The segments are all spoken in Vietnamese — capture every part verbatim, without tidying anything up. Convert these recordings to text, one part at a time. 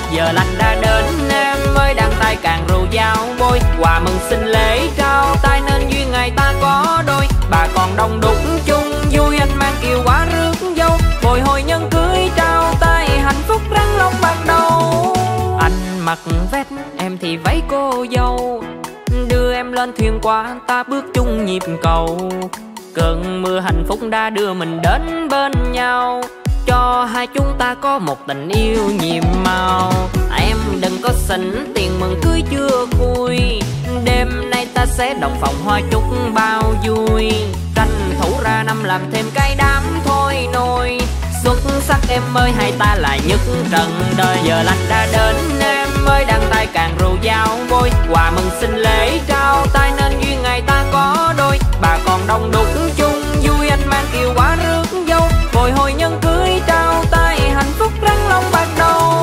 Giờ lành đã đến em mới đăng tay càng rượu giao bôi. Quà mừng sinh lễ trao tay nên duyên ngày ta có đôi. Bà còn đông đúc chung vui anh mang kiều quả rước dâu. Bồi hồi nhân cưới trao tay hạnh phúc răng long ban đầu. Anh mặc vest em thì váy cô dâu, đưa em lên thuyền qua ta bước chung nhịp cầu. Cơn mưa hạnh phúc đã đưa mình đến bên nhau, cho hai chúng ta có một tình yêu nhiệm màu. Em đừng có xỉn tiền mừng cưới chưa vui, đêm nay ta sẽ đọc phòng hoa chúc bao vui. Tranh thủ ra năm làm thêm cái đám thôi nôi, xuất sắc em ơi hai ta là nhất trần đời. Giờ lành đã đến em mới đăng tay càng rượu giao bôi. Quà mừng sinh lễ trao tay nên duyên ngày ta có đôi. Bà còn đông đúc chung vui anh mang kiều quả rước dâu. Bồi hồi nhân cưới trao tay hạnh phúc răng long ban đầu.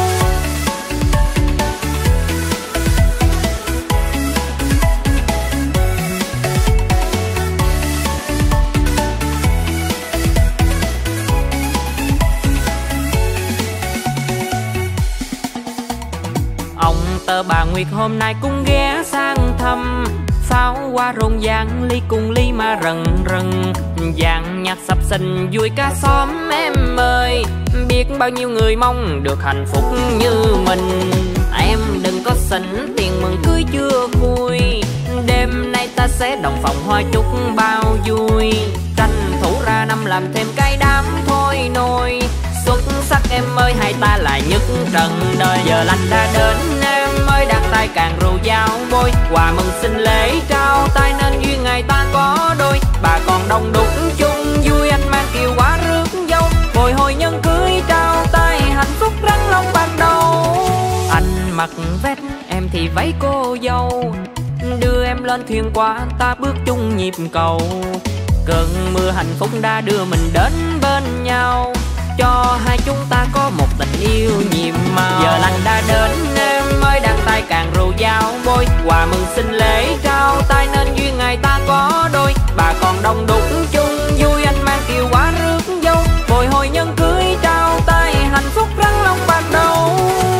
Ông tơ bà Nguyệt hôm nay cũng ghé sang thăm, pháo hoa rộn ràng ly cùng ly mà rần rần. Dàn nhạc sập sình vui cả xóm em ơi, biết bao nhiêu người mong được hạnh phúc như mình. Em đừng có xỉn tiền mừng cưới chưa vui, đêm nay ta sẽ đồng phòng hoa chúc bao vui. Tranh thủ ra năm làm thêm cái đám thôi nôi, xuất sắc em ơi hai ta là nhất trần đời. Giờ lành đã đến em mới đăng tay càng rượu giao bôi. Quà mừng sinh lễ trao tay nên duyên ngày ta có đôi. Bà còn đông đúc chung vui anh mang kiều quả rước dâu. Bồi hồi nhân cưới trao tay hạnh phúc răng long ban đầu. Anh mặc vest em thì váy cô dâu, đưa em lên thuyền qua ta bước chung nhịp cầu. Cơn mưa hạnh phúc đã đưa mình đến bên nhau, cho hai chúng ta có một tình yêu nhiệm màu. Giờ lành đã đến em mới đăng tay càng rượu giao bôi. Quà mừng sinh lễ trao tay nên duyên ngày ta có đôi. Bà còn đông đúc chung vui anh mang kiều quả rước dâu. Bồi hồi nhân cưới trao tay hạnh phúc răng long ban đầu.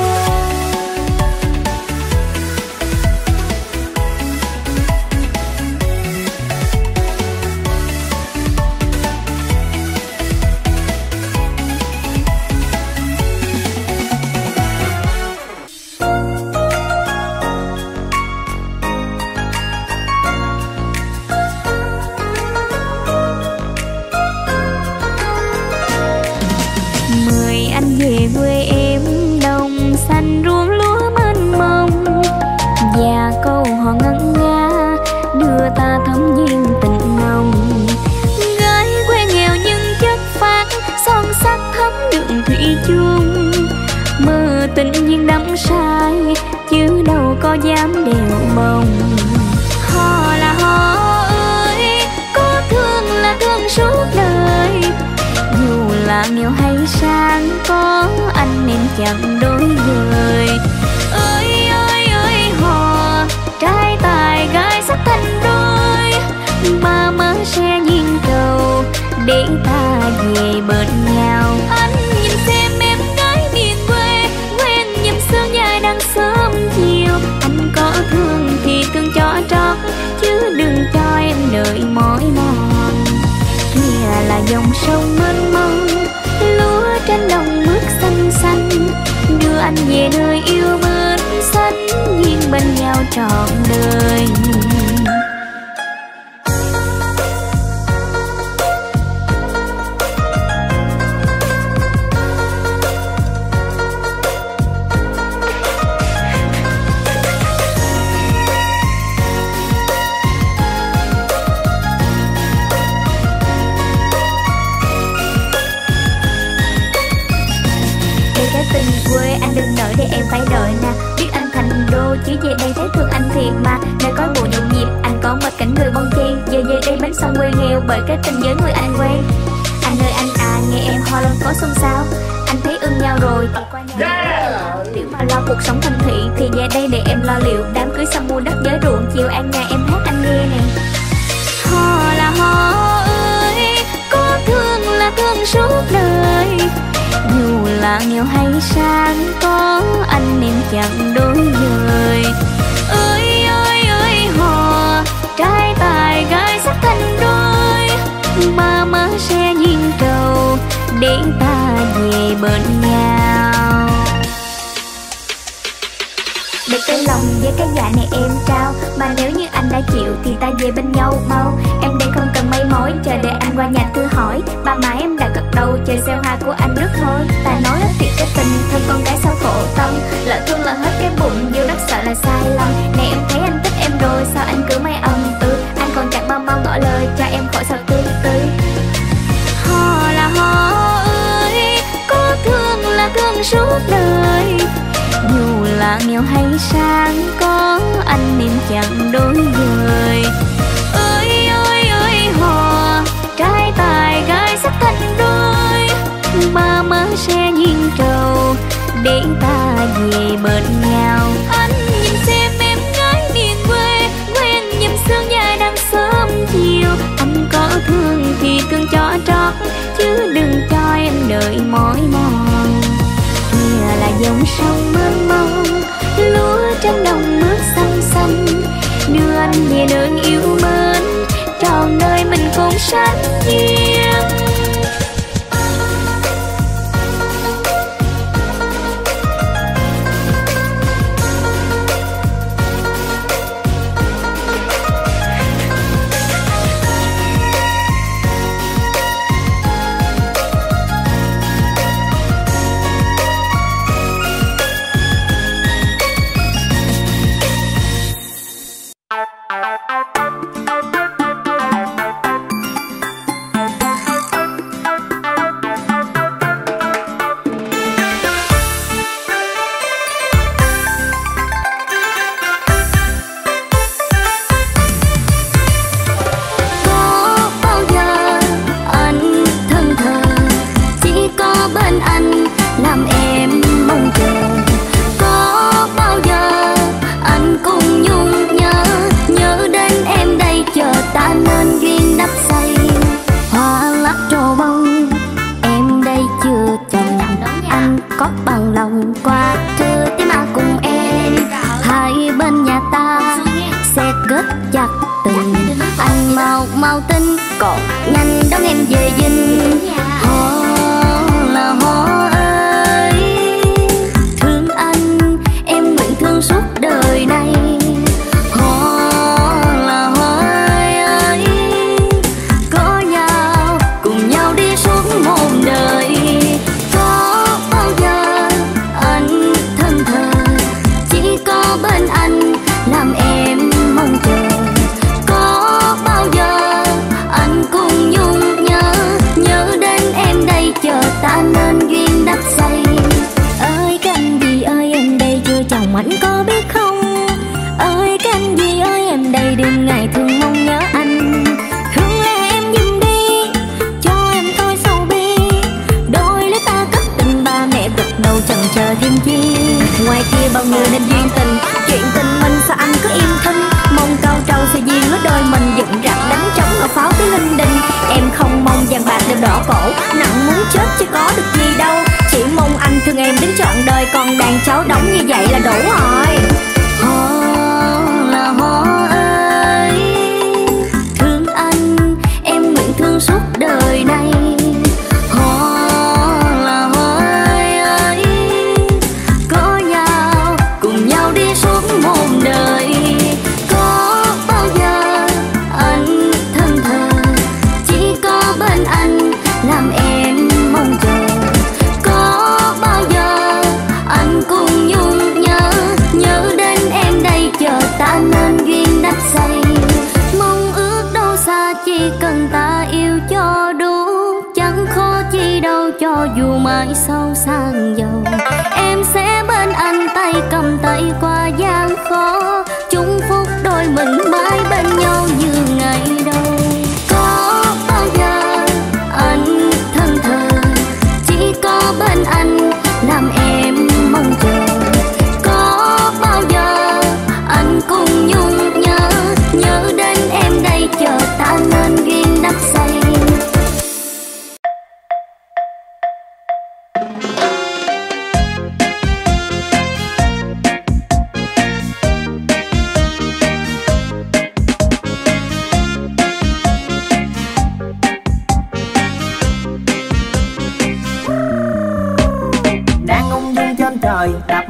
Về quê em đồng xanh ruộng lúa mênh mông, và câu hò ngân nga đưa ta thấm duyên tình nồng. Gái quê nghèo nhưng chất phác son sắc thấm đượm thủy chung, mơ tình duyên đắm say chứ đâu có dám đèo bồng. Hò là hò ơi, có thương là thương suốt đời, dù là nghèo hay sang có anh em chẳng đôi dời. Ơi ơi ơi hò, trai tài gái sắc thành đôi, ba má sẽ duyên cầu để ta về bên nhau. Anh nhìn xem em gái miền quê, quen nhầm sương dài đang sớm chiều. Anh có thương thì thương cho trót, chứ đừng cho em đợi mỏi mòn. Kia là dòng sông mênh mông, lúa trên đồng bước xanh xanh, đưa anh về nơi yêu mến xanh, duyên bên nhau trọn đời. Đừng nỡ để em phải đợi nè, biết anh thành đô chỉ về đây thấy thương anh thiệt mà. Nơi có buồn nhộn nhịp anh có một cảnh người bon chen, giờ về đây bánh sông quê nghèo bởi cái tình với người anh quen. Anh ơi anh à, nghe em ho lên có xôn xao, anh thấy ưng nhau rồi thì qua nhà yeah. Nếu mà lo cuộc sống thành thị thì về đây để em lo liệu, đám cưới xong mua đất với ruộng, chiều an nhà em hát anh nghe nè. Hò là hò ơi, có thương là thương suốt đời, dù là nghèo hay sang có chẳng đôi dời. Ơi ơi ơi hò, trai tài gái sắc thành đôi, ba má sẽ duyên trầu để ta về bên nhau. Để cái lòng với cái dạ này em trao, mà nếu như anh đã chịu thì ta về bên nhau mau. Em đây không cần mấy mối, chờ để anh qua nhà thử hỏi. Ba má em đã gật đầu, chờ gieo hoa của anh rước thôi. Ta nói hết việc cái tình, thân con gái sao khổ tâm. Lỡ thương là hết cái bụng, yêu rất sợ là sai lầm. Này em thấy anh thích em rồi, sao anh cứ mây ầm ừ. Anh còn chẳng bao mau ngỏ lời, cho em khỏi sao tươi tươi. Hò là hò ơi, có thương là thương suốt đời. Dù là nghèo hay sang, có anh nên chẳng đôi dời. Ơi ơi ơi hò, trai tài gái sắc thành đôi, ba má sẽ duyên trầu để ta về bên nhau. Anh nhìn xem em gái miền quê, quen nhầm sương dài đang sớm chiều. Anh có thương thì thương cho trót, chứ đừng cho em đợi mỏi mòn. Kia là dòng sông mênh mông, lúa trên đồng nước xanh xanh. Đưa anh về nơi yêu mến, tròn nơi mình cùng sánh duyên.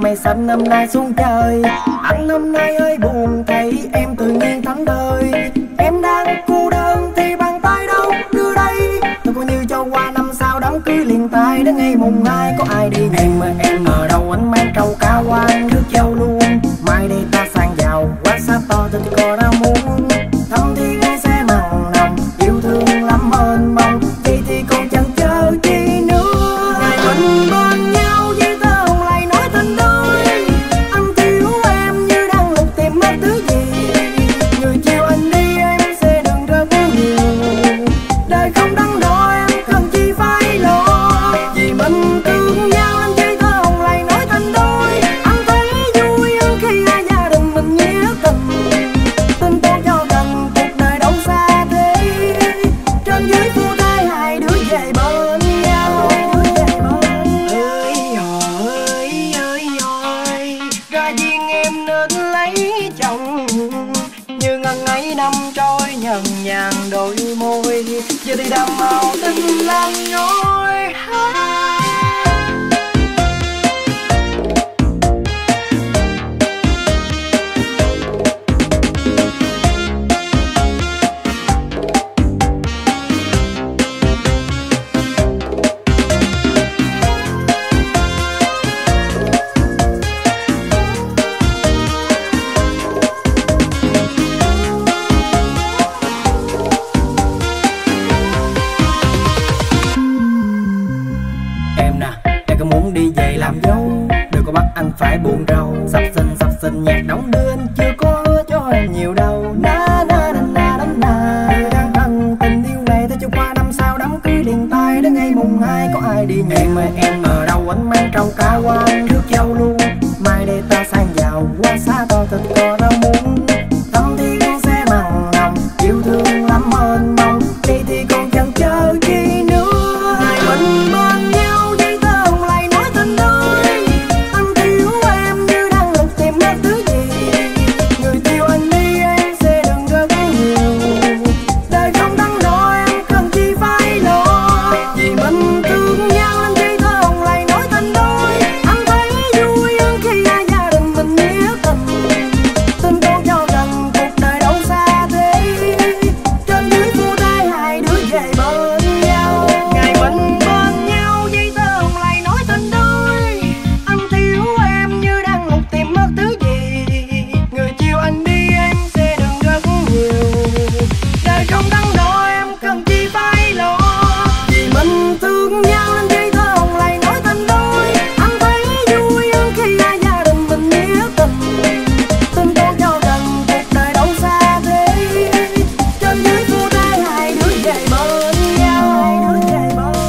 mây xanh năm nay xuống trời. Anh năm nay hơi buồn thấy em tự nhiên thẫn thơi. Em đang cô đơn thì bàn tay đâu đưa đây. Tôi coi như cho qua năm sau đám cưới liền tay. Đến ngày mùng hai có ai đi em mà em ở đâu anh mang trâu cá quan rước dâu luôn. Mai đây ta sang giàu quá xa to tình có đã muốn. Thăm thì ngay sẽ mặn nồng yêu thương lắm ơn mong. Vậy thì còn chẳng chờ chi nữa. Ngày mình bên nhau với tơ hồng lại nói tình đôi. Anh thiếu em như đang lục tìm mất thứ gì. Người chiều anh đi em sẽ đừng rơi nhiều. Đời không đắn đo em cần chi phải lo. Vì mình thương nhau anh với tơ hồng lại nói tình đôi. Anh thấy vui hơn khi hai gia đình mình nghĩa tình. Tin tốt cho gần cuộc đời đâu xa thế. Trên dưới phu thai hai đứa về bên nhau. Ơi ơi ơi ơi, ra duyên em nên lấy chồng. Như ngần ấy năm trôi nhần nhàn đôi môi. Giờ thì đầm màu tình lan nhối. Anh phải buồn rầu sập sình sập sình nhạc đóng đưa anh chưa có hứa cho em nhiều đâu. Na na na na na na. Người đang thân tình yêu này ta cho qua năm sau đám cưới liền tay. Đến ngày mùng hai có ai đi nhỉ? Em ơi em ở đâu anh mang trâu cá quan rước dâu luôn. Mai đây ta sang giàu quá xa to tình có đã muốn. Tâm thì con sẽ mặn nồng yêu thương lắm ơn mong. Đi thì còn chẳng chờ chi nữa. Ngày mình bên nhau với tơ hồng lại nói tình đôi. Người yêu anh đi em sẽ đừng rơi nhiều. Đời không đắn đo em cần chi phải lo. Vì mình thương nhau anh với tơ hồng lại nói tình đôi. Anh thấy vui hơn khi hai gia đình mình nghĩa tình. Tin tốt cho gần cuộc đời đâu xa thế. Trên dưới phu thai hai đứa về bên nhau. Ngày mình bên nhau với tơ hồng lại nói tình đôi. Anh thiếu em như đang lục tìm mất thứ gì. Người chiều anh đi em sẽ đừng rất nhiều. Đời không đắn đo em cần chi phải lo. Vì mình thương nhau anh với tơ hồng lại nói tình đôi. Anh thấy vui hơn khi hai gia đình mình nghĩa tình. Tin tốt cho gần cuộc đời đâu xa thế. Trên dưới phu thai hai đứa về bên nhau. Hai đứa về bên nhau.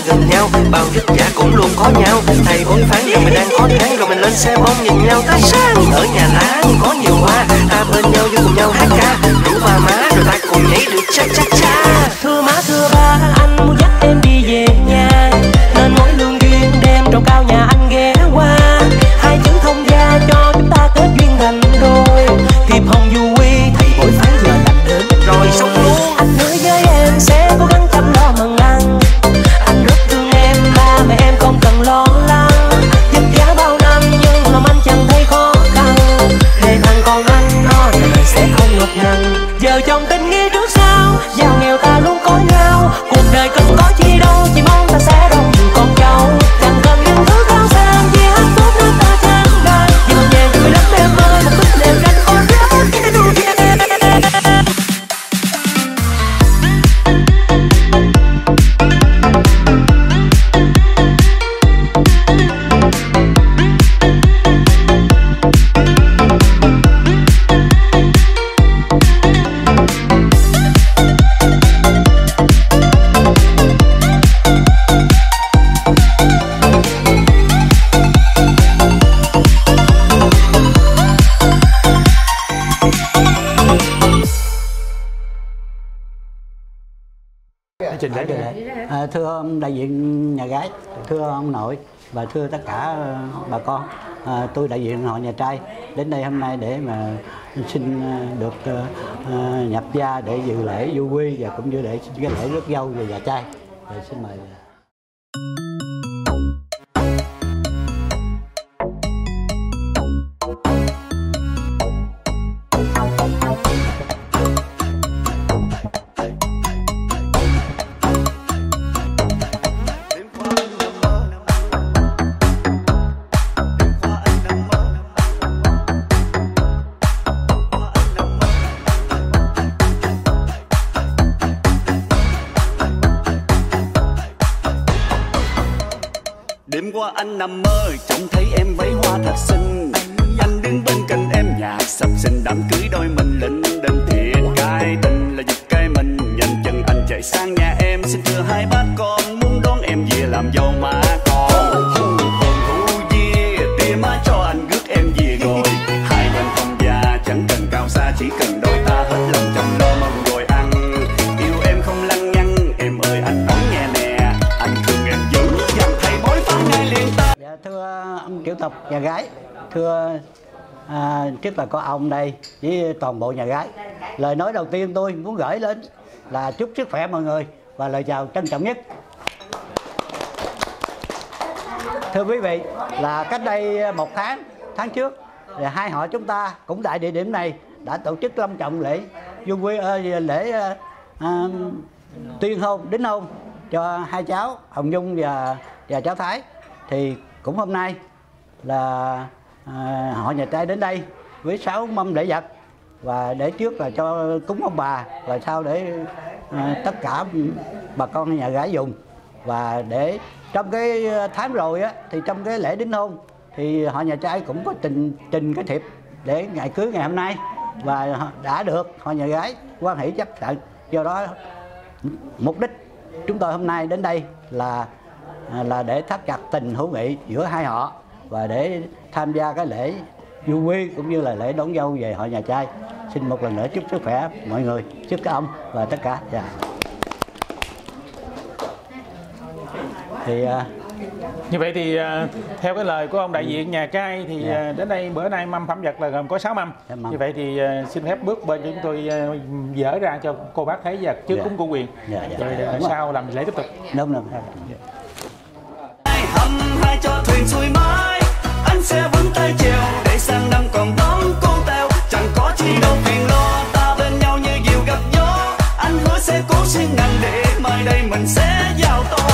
gần nhau, bao vất vả cũng luôn có nhau. Thầy bói phán rằng mình đang có tháng, rồi mình lên xe bông nhìn nhau tới sáng. Ở nhà lá có nhiều hoa, ta bên nhau với cùng nhau hát ca, rủ ba má rồi ta cùng nhảy được cha cha cha. Thưa má thưa ba, anh muốn dắt em đi về nhà, nên mỗi lương duyên đem trầu cao nhà anh ghé qua. Hai chữ thông gia cho chúng ta kết duyên thành đôi, thiệp hồng du quy thầy bói phán giờ lành đến rồi sống luôn. Anh hứa với em sẽ cố gắng chăm lo mần ăn, anh rất thương em, ba mẹ em không cần lo lắng. Vất vả bao năm nhưng lòng anh chẳng thấy khó khăn, để thằng con anh nó đời sẽ không ngập ngừng. Giờ chồng tình nghĩa trước sau, giàu nghèo ta luôn có nhau, cuộc đời không có chi đâu, chỉ mong ta sẽ đông nhiều con cháu. Chẳng cần những thứ cao sang, chỉ hạnh phúc nước ta tràn đầy. Vì một nhàn vui lắm em ơi, một phút đêm ranh con rớt. Trình đấy, à, thưa ông đại diện nhà gái, thưa ông nội và thưa tất cả bà con, à, tôi đại diện họ nhà trai đến đây hôm nay để mà xin được uh, nhập gia để dự lễ du quy và cũng như để xin cái lễ rước dâu về nhà trai. Rồi xin mời. Đêm qua anh nằm mơ trông thấy em váy hoa thật xinh, anh đứng bên cạnh em nhạc sập sình, đám cưới đôi mình lĩnh đêm thiệt cay tình là giật cây mình. Nhanh chân anh chạy sang nhà em xin thưa hai bác con muốn đón em về làm dâu má con. Hù dê tia má cho anh rước em về rồi, hai bên thông gia chẳng cần cao xa, chỉ cần đôi ta hết lòng chăm lo mong rồi ăn. Yêu em không lăng nhăng em ơi, anh nói nghe nè, anh thương em dữ dằn thầy bói phán ngay liền ta. Dạ, thưa ông tiểu tộc nhà gái, thưa à, trước là có ông đây với toàn bộ nhà gái, lời nói đầu tiên tôi muốn gửi lên là chúc sức khỏe mọi người và lời chào trân trọng nhất. Thưa quý vị, là cách đây một tháng tháng trước thì hai họ chúng ta cũng tại địa điểm này đã tổ chức long trọng lễ du quy uh, lễ uh, uh, tuyên hôn đính hôn cho hai cháu Hồng Nhung và và cháu Thái. Thì cũng hôm nay là à, họ nhà trai đến đây với sáu mâm lễ vật, và để trước là cho cúng ông bà, và sau để à, tất cả bà con nhà gái dùng. Và để trong cái tháng rồi á, thì trong cái lễ đính hôn thì họ nhà trai cũng có trình trình cái thiệp để ngày cưới ngày hôm nay, và đã được họ nhà gái hoan hỷ chấp thuận. Do đó mục đích chúng tôi hôm nay đến đây là là để thắt chặt tình hữu nghị giữa hai họ và để tham gia cái lễ du quy cũng như là lễ đón dâu về họ nhà trai. Xin một lần nữa chúc sức khỏe mọi người, chúc các ông và tất cả. Dạ. Thì uh, như vậy thì uh, theo cái lời của ông đại diện nhà trai thì yeah. uh, đến đây bữa nay mâm phẩm vật là gồm có sáu mâm. Yeah, như vậy thì uh, xin phép bước bên chúng tôi uh, dỡ ra cho cô bác thấy và trước yeah. cúng cô quyền. Yeah, yeah. Rồi yeah. sau làm lễ tiếp tục. Đúng rồi. Yeah. Hầm hai cho thuyền xuôi mãi, anh sẽ vững tay chèo để sang năm còn đón con tèo. Chẳng có chi đâu phiền lo, ta bên nhau như diều gặp gió. Anh hứa sẽ cố siêng năng để mai đây mình sẽ giàu to.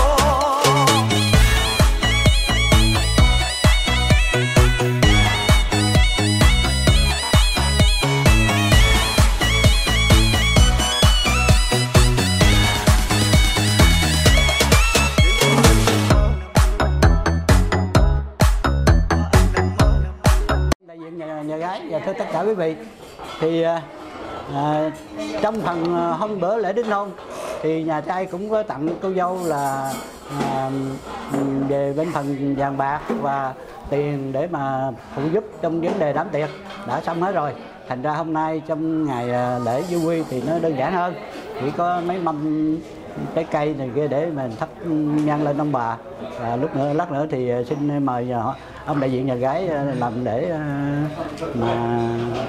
Nhà gái và thưa tất cả quý vị, thì à, trong phần hôm bữa lễ đính hôn thì nhà trai cũng có tặng cô dâu là à, về bên phần vàng bạc và tiền để mà phụ giúp trong vấn đề đám tiệc đã xong hết rồi. Thành ra hôm nay trong ngày lễ du quy thì nó đơn giản hơn, chỉ có mấy mâm trái cây này kia để mình thắp nhang lên ông bà. Và lúc nữa lát nữa thì xin mời ông đại diện nhà gái làm để mà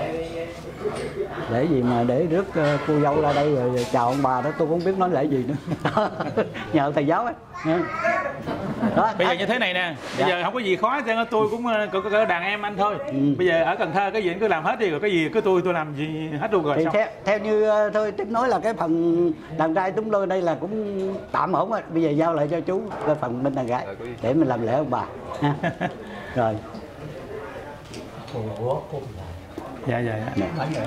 để gì mà để rước cô dâu ra đây rồi chào ông bà đó, tôi cũng không biết nói lễ gì nữa. Nhờ thầy giáo ấy. Đó, bây giờ như thế này nè, bây dạ. giờ không có gì khó cho tôi cũng có, có đàn em anh thôi. Ừ. Bây giờ ở Cần Thơ cái gì cứ làm hết đi, rồi cái gì cứ tôi tôi làm gì hết luôn rồi. Thì xong. theo, theo như thôi tiếp nói là cái phần đàn trai chúng tôi đây là cũng tạm ổn rồi. Bây giờ giao lại cho chú cái phần bên đàn gái để mình làm lễ ông bà. Rồi. Dạ dạ dạ.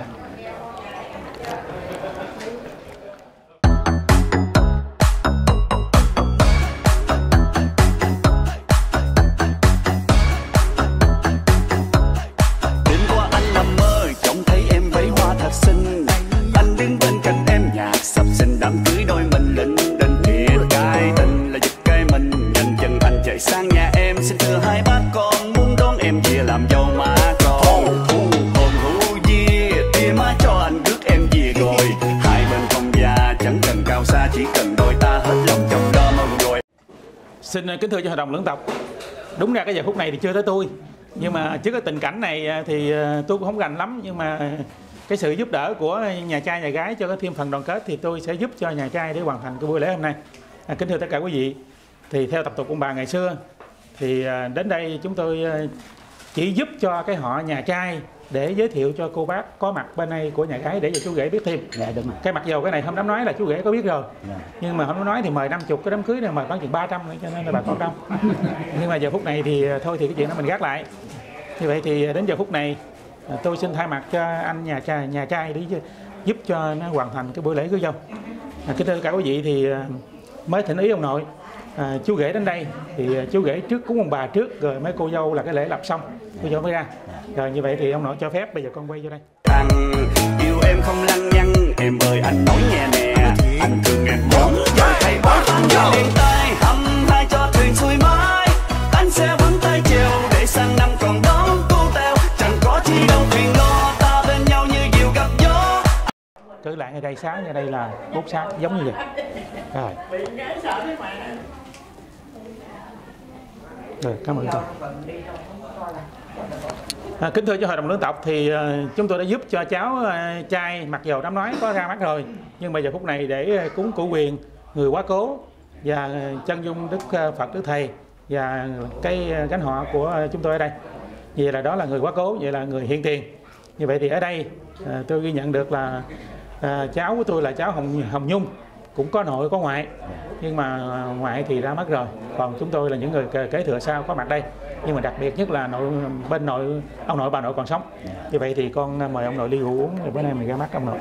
Sang nhà em xin thưa hai bác con muốn đón em về làm dâu má con. Hồn hữu duyên tia má cho anh rước em về rồi. Hai bên không già chẳng cần cao xa, chỉ cần đôi ta hết lòng chồng đó mong rồi. Xin kính thưa cho hội đồng lưỡng tộc, đúng ra cái giờ phút này thì chưa tới tôi, nhưng mà trước cái tình cảnh này thì tôi cũng không rành lắm, nhưng mà cái sự giúp đỡ của nhà trai nhà gái cho có thêm phần đoàn kết thì tôi sẽ giúp cho nhà trai để hoàn thành cái buổi lễ hôm nay. À, kính thưa tất cả quý vị, thì theo tập tục ông bà ngày xưa thì đến đây chúng tôi chỉ giúp cho cái họ nhà trai để giới thiệu cho cô bác có mặt bên đây của nhà gái để cho chú rể biết thêm. Dạ, đúng rồi. Cái mặc dầu cái này hôm đám nói là chú rể có biết rồi, dạ. nhưng mà hôm đám nói thì mời năm chục, cái đám cưới này mời khoảng chừng ba trăm nữa, cho nên là bà con đông. Nhưng mà giờ phút này thì thôi thì cái chuyện đó mình gác lại. Như vậy thì đến giờ phút này tôi xin thay mặt cho anh nhà trai nhà trai để giúp cho nó hoàn thành cái buổi lễ cưới dâu. À, kính thưa cả quý vị, thì mới thỉnh ý ông nội. À, chú rể đến đây thì chú rể trước cúng ông bà trước, rồi mấy cô dâu là cái lễ lập xong cô dâu mới ra. Rồi như vậy thì ông nội cho phép bây giờ con quay vô đây. Thằng yêu em không lăng nhăng, em ơi anh nói nghe nè, anh thương em bốn giờ thầy bốn anh liền tay hâm hai cho thuyền xuôi mãi, anh sẽ vững tay chiều để sang năm còn đón cô teo, chẳng có chi đâu thuyền lo, ta bên nhau như diều gặp gió. Trở lại ngay đây sáng ngay đây là bút sáng giống như vậy. Rồi. Rồi, cảm ơn tôi. À, kính thưa cho hội đồng lưỡng tộc, thì uh, chúng tôi đã giúp cho cháu uh, trai mặc dầu đám nói có ra mắt rồi, nhưng mà giờ phút này để uh, cúng cửu quyền người quá cố và uh, chân dung Đức uh, Phật Đức Thầy và cái uh, gánh họ của uh, chúng tôi ở đây. Vậy là đó là người quá cố, vậy là người hiện tiền. Như vậy thì ở đây uh, tôi ghi nhận được là uh, cháu của tôi là cháu Hồng, Hồng Nhung, cũng có nội có ngoại, nhưng mà ngoại thì ra mất rồi, còn chúng tôi là những người kế thừa sau có mặt đây. Nhưng mà đặc biệt nhất là nội bên nội ông nội bà nội còn sống. Như vậy thì con mời ông nội ly rượu uống, rồi bữa nay mình ra mắt ông nội.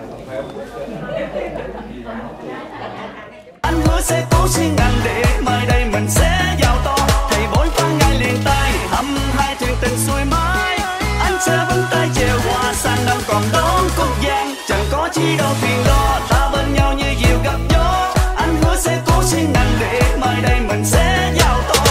Anh hứa sẽ cố xuyên ngàn để mai đây mình sẽ giàu to, thầy bói phán ngay liền tay hâm hai thuyền tình xuôi mãi, anh sẽ vững tay chèo qua sang năm còn đón cúc giang, chẳng có chi đâu phiền lo, ta bên nhau như diều gặp gió, anh hứa sẽ cố xuyên ngàn để mai đây mình sẽ giàu to.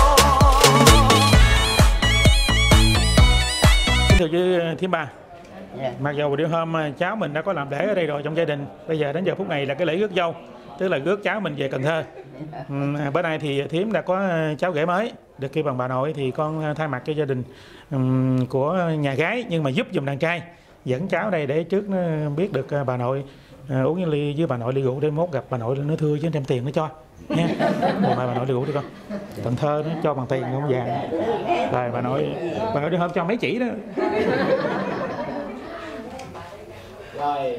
Thưa với Thiếm Ba, yeah. Mặc dù đêm hôm cháu mình đã có làm lễ ở đây rồi trong gia đình, bây giờ đến giờ phút này là cái lễ rước dâu, tức là rước cháu mình về Cần Thơ. Ừ, bữa nay thì Thiếm đã có cháu rể mới được kêu bằng bà nội, thì con thay mặt cho gia đình um, của nhà gái, nhưng mà giúp dùm đàn trai dẫn cháu đây để trước nó biết được bà nội uh, uống ly với bà nội ly rượu, để mốt gặp bà nội nó thưa chứ đem tiền nó cho nha. Một mai bà nội ly rượu đi con. Cần Thơ nó cho bằng tiền không vàng. Rồi bà nội bà nội đi hôm cho mấy chỉ đó. Rồi.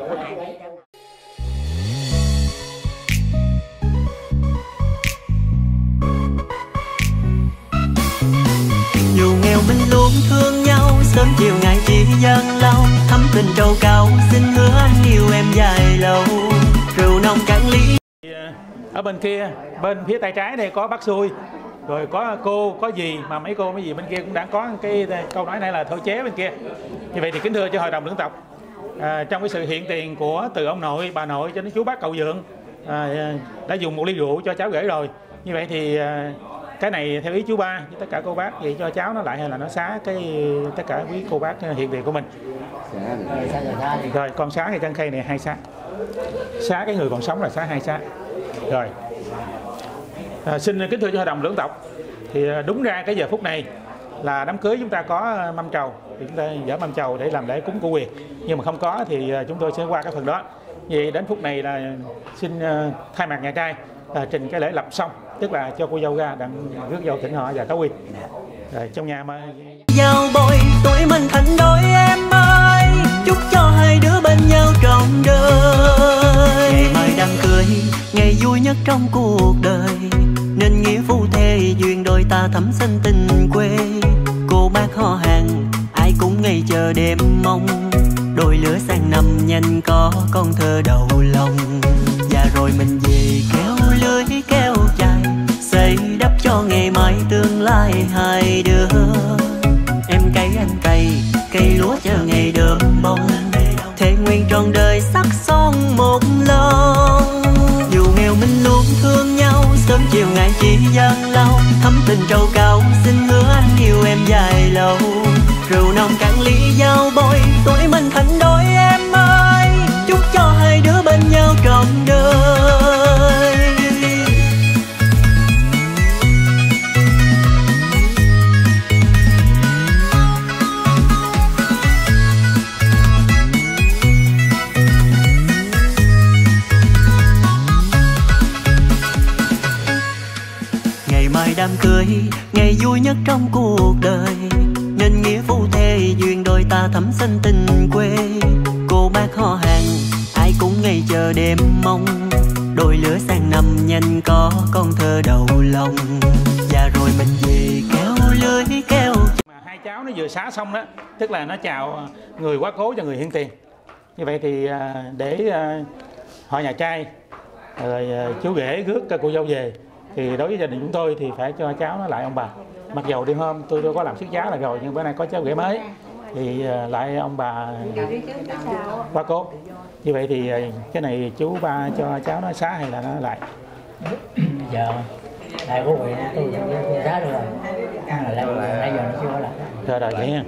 Dù nghèo mình luôn thương nhau, sớm chiều ngày chỉ dân lâu, thắm tình trầu cao, xin hứa anh yêu em dài lâu, rượu nồng cạn ly. Ở bên kia, bên phía tay trái đây có bác Xui, rồi có cô, có dì, mà mấy cô mấy dì bên kia cũng đã có cái câu nói này là thôi chế bên kia. Như vậy thì kính thưa cho hội đồng lưỡng tộc, à, trong cái sự hiện tiền của từ ông nội, bà nội cho đến chú bác cậu dượng, à, đã dùng một ly rượu cho cháu rể rồi. Như vậy thì à, cái này theo ý chú ba với tất cả cô bác thì cho cháu nó lại hay là nó xá cái tất cả quý cô bác hiện tiền của mình. Rồi con xá hay chân khay này hai xá. Xá cái người còn sống là xá hai xá. Rồi à, xin kính thưa cho hội đồng lưỡng tộc, thì đúng ra cái giờ phút này là đám cưới chúng ta có mâm trầu thì chúng ta dỡ mâm trầu để làm lễ cúng cô quyền, nhưng mà không có thì chúng tôi sẽ qua cái phần đó. Vậy đến phút này là xin thay mặt nhà trai là trình cái lễ lập xong, tức là cho cô dâu ra đặng rước dâu thỉnh họ và cáo quy. Rồi trong nhà mà giao bội tuổi mình thành đôi em ơi, chúc cho hai đứa bên nhau trọn đời. Ngày mai đám cưới ngày vui nhất trong cuộc đời, nên nghĩa phu thê duyên đôi ta thắm xanh tình quê. Cô bác họ hàng ai cũng ngày chờ đêm mong, đôi lứa sang năm nhanh có con thơ đầu lòng. Và rồi mình về kéo lưới kéo chài, xây đắp cho ngày mai tương lai hai đứa. Em cày anh cày, cây lúa chờ ngày đơm bông, thề nguyện trọn đời sắc son một lòng. Dù nghèo mình luôn thương nhau, sớm chiều ngày chỉ gian lao, thắm tình trầu cao xin hứa anh yêu em dài lâu. Rượu nồng cạn ly giao bôi tuổi mình thành đôi em ơi, chúc cho hai đứa bên nhau trọn đời. Ngày mai đám cưới ngày vui nhất trong cuộc đời, nên nghĩa phu thê duyên đôi ta thắm xanh tình quê. Cô bác họ hàng ai cũng ngày chờ đêm mong, đôi lứa sang năm nhanh có con thơ đầu lòng. Và rồi mình về kéo lưới kéo. Mà hai cháu nó vừa xá xong đó, tức là nó chào người quá cố cho người hiến tiền. Như vậy thì để họ nhà trai rồi chú rể rước cô dâu về, thì đối với gia đình chúng tôi thì phải cho cháu nó lại ông bà. Mặc dầu đêm hôm tôi tôi có làm xuất giá là rồi, nhưng bữa nay có cháu rể mới thì lại ông bà quá cố. Như vậy thì cái này chú ba cho cháu nó xá hay là nó lại? Giờ đại của huyện tôi xá được rồi, là lại bây giờ nó chưa có lại. Rồi rồi vậy nha.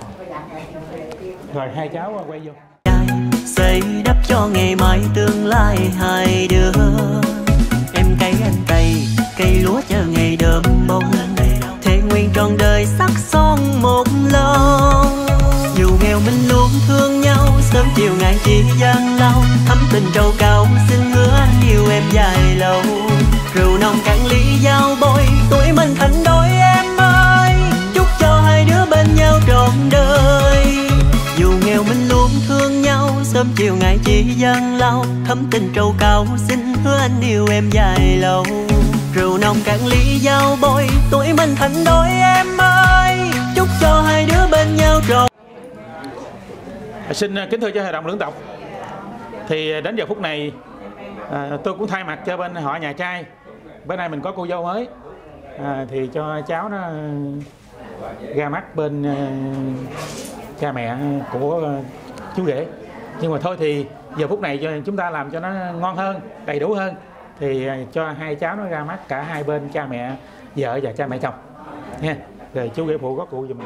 Rồi hai cháu quay vô. Xây đắp cho ngày mai tương lai hai đứa. Em cày anh cày, cây lúa chờ ngày đơm bông, thề nguyện trọn đời sắc son một lòng. Dù nghèo mình luôn thương nhau, sớm chiều ngày chỉ gian lao, thắm tình trầu cao xin hứa anh yêu em dài lâu. Rượu nồng cạn ly giao bôi tuổi mình thành đôi em ơi, chúc cho hai đứa bên nhau trọn đời. Dù nghèo mình luôn thương nhau, sớm chiều ngày chỉ gian lao, thắm tình trầu cao xin hứa anh yêu em dài lâu. Rượu nồng cạn ly giao bôi tuổi mình thành đôi em ơi, chúc cho hai đứa bên nhau trọn. Xin kính thưa cho hội đồng lưỡng tộc, thì đến giờ phút này à, tôi cũng thay mặt cho bên họ nhà trai, bữa nay mình có cô dâu mới à, thì cho cháu nó ra mắt bên uh, cha mẹ của uh, chú rể. Nhưng mà thôi thì giờ phút này cho chúng ta làm cho nó ngon hơn, đầy đủ hơn, thì uh, cho hai cháu nó ra mắt cả hai bên cha mẹ vợ và cha mẹ chồng nha. Rồi chú rể phụ có cụ giùm mình.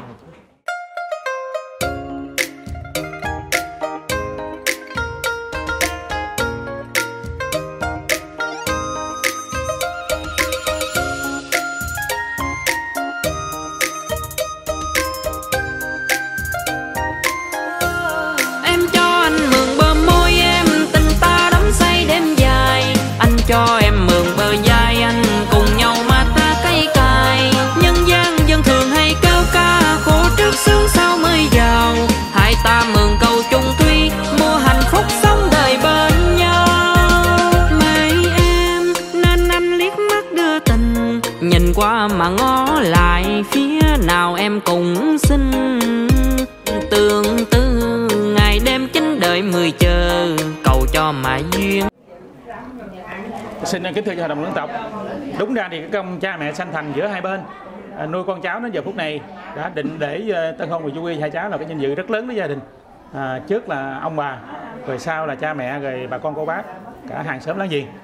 Cho em mượn bờ vai anh cùng nhau mà ta cay cài. Nhân gian dân thường hay kêu ca khổ trước sướng sau mới giàu. Hai ta mượn cầu chung thủy mua hạnh phúc sống đời bên nhau. Mấy em nên anh liếc mắt đưa tình, nhìn qua mà ngó lại phía nào em cũng xinh. Tương tư ngày đêm chính đợi mười chờ, cầu cho mà duyên. Xin kính thưa cho hội đồng lưỡng tộc, đúng ra thì cái công cha mẹ sanh thành giữa hai bên à, nuôi con cháu đến giờ phút này đã định để uh, tân hôn và chu quy hai cháu là cái vinh dự rất lớn với gia đình. À, trước là ông bà, rồi sau là cha mẹ, rồi bà con cô bác, cả hàng xóm láng giềng.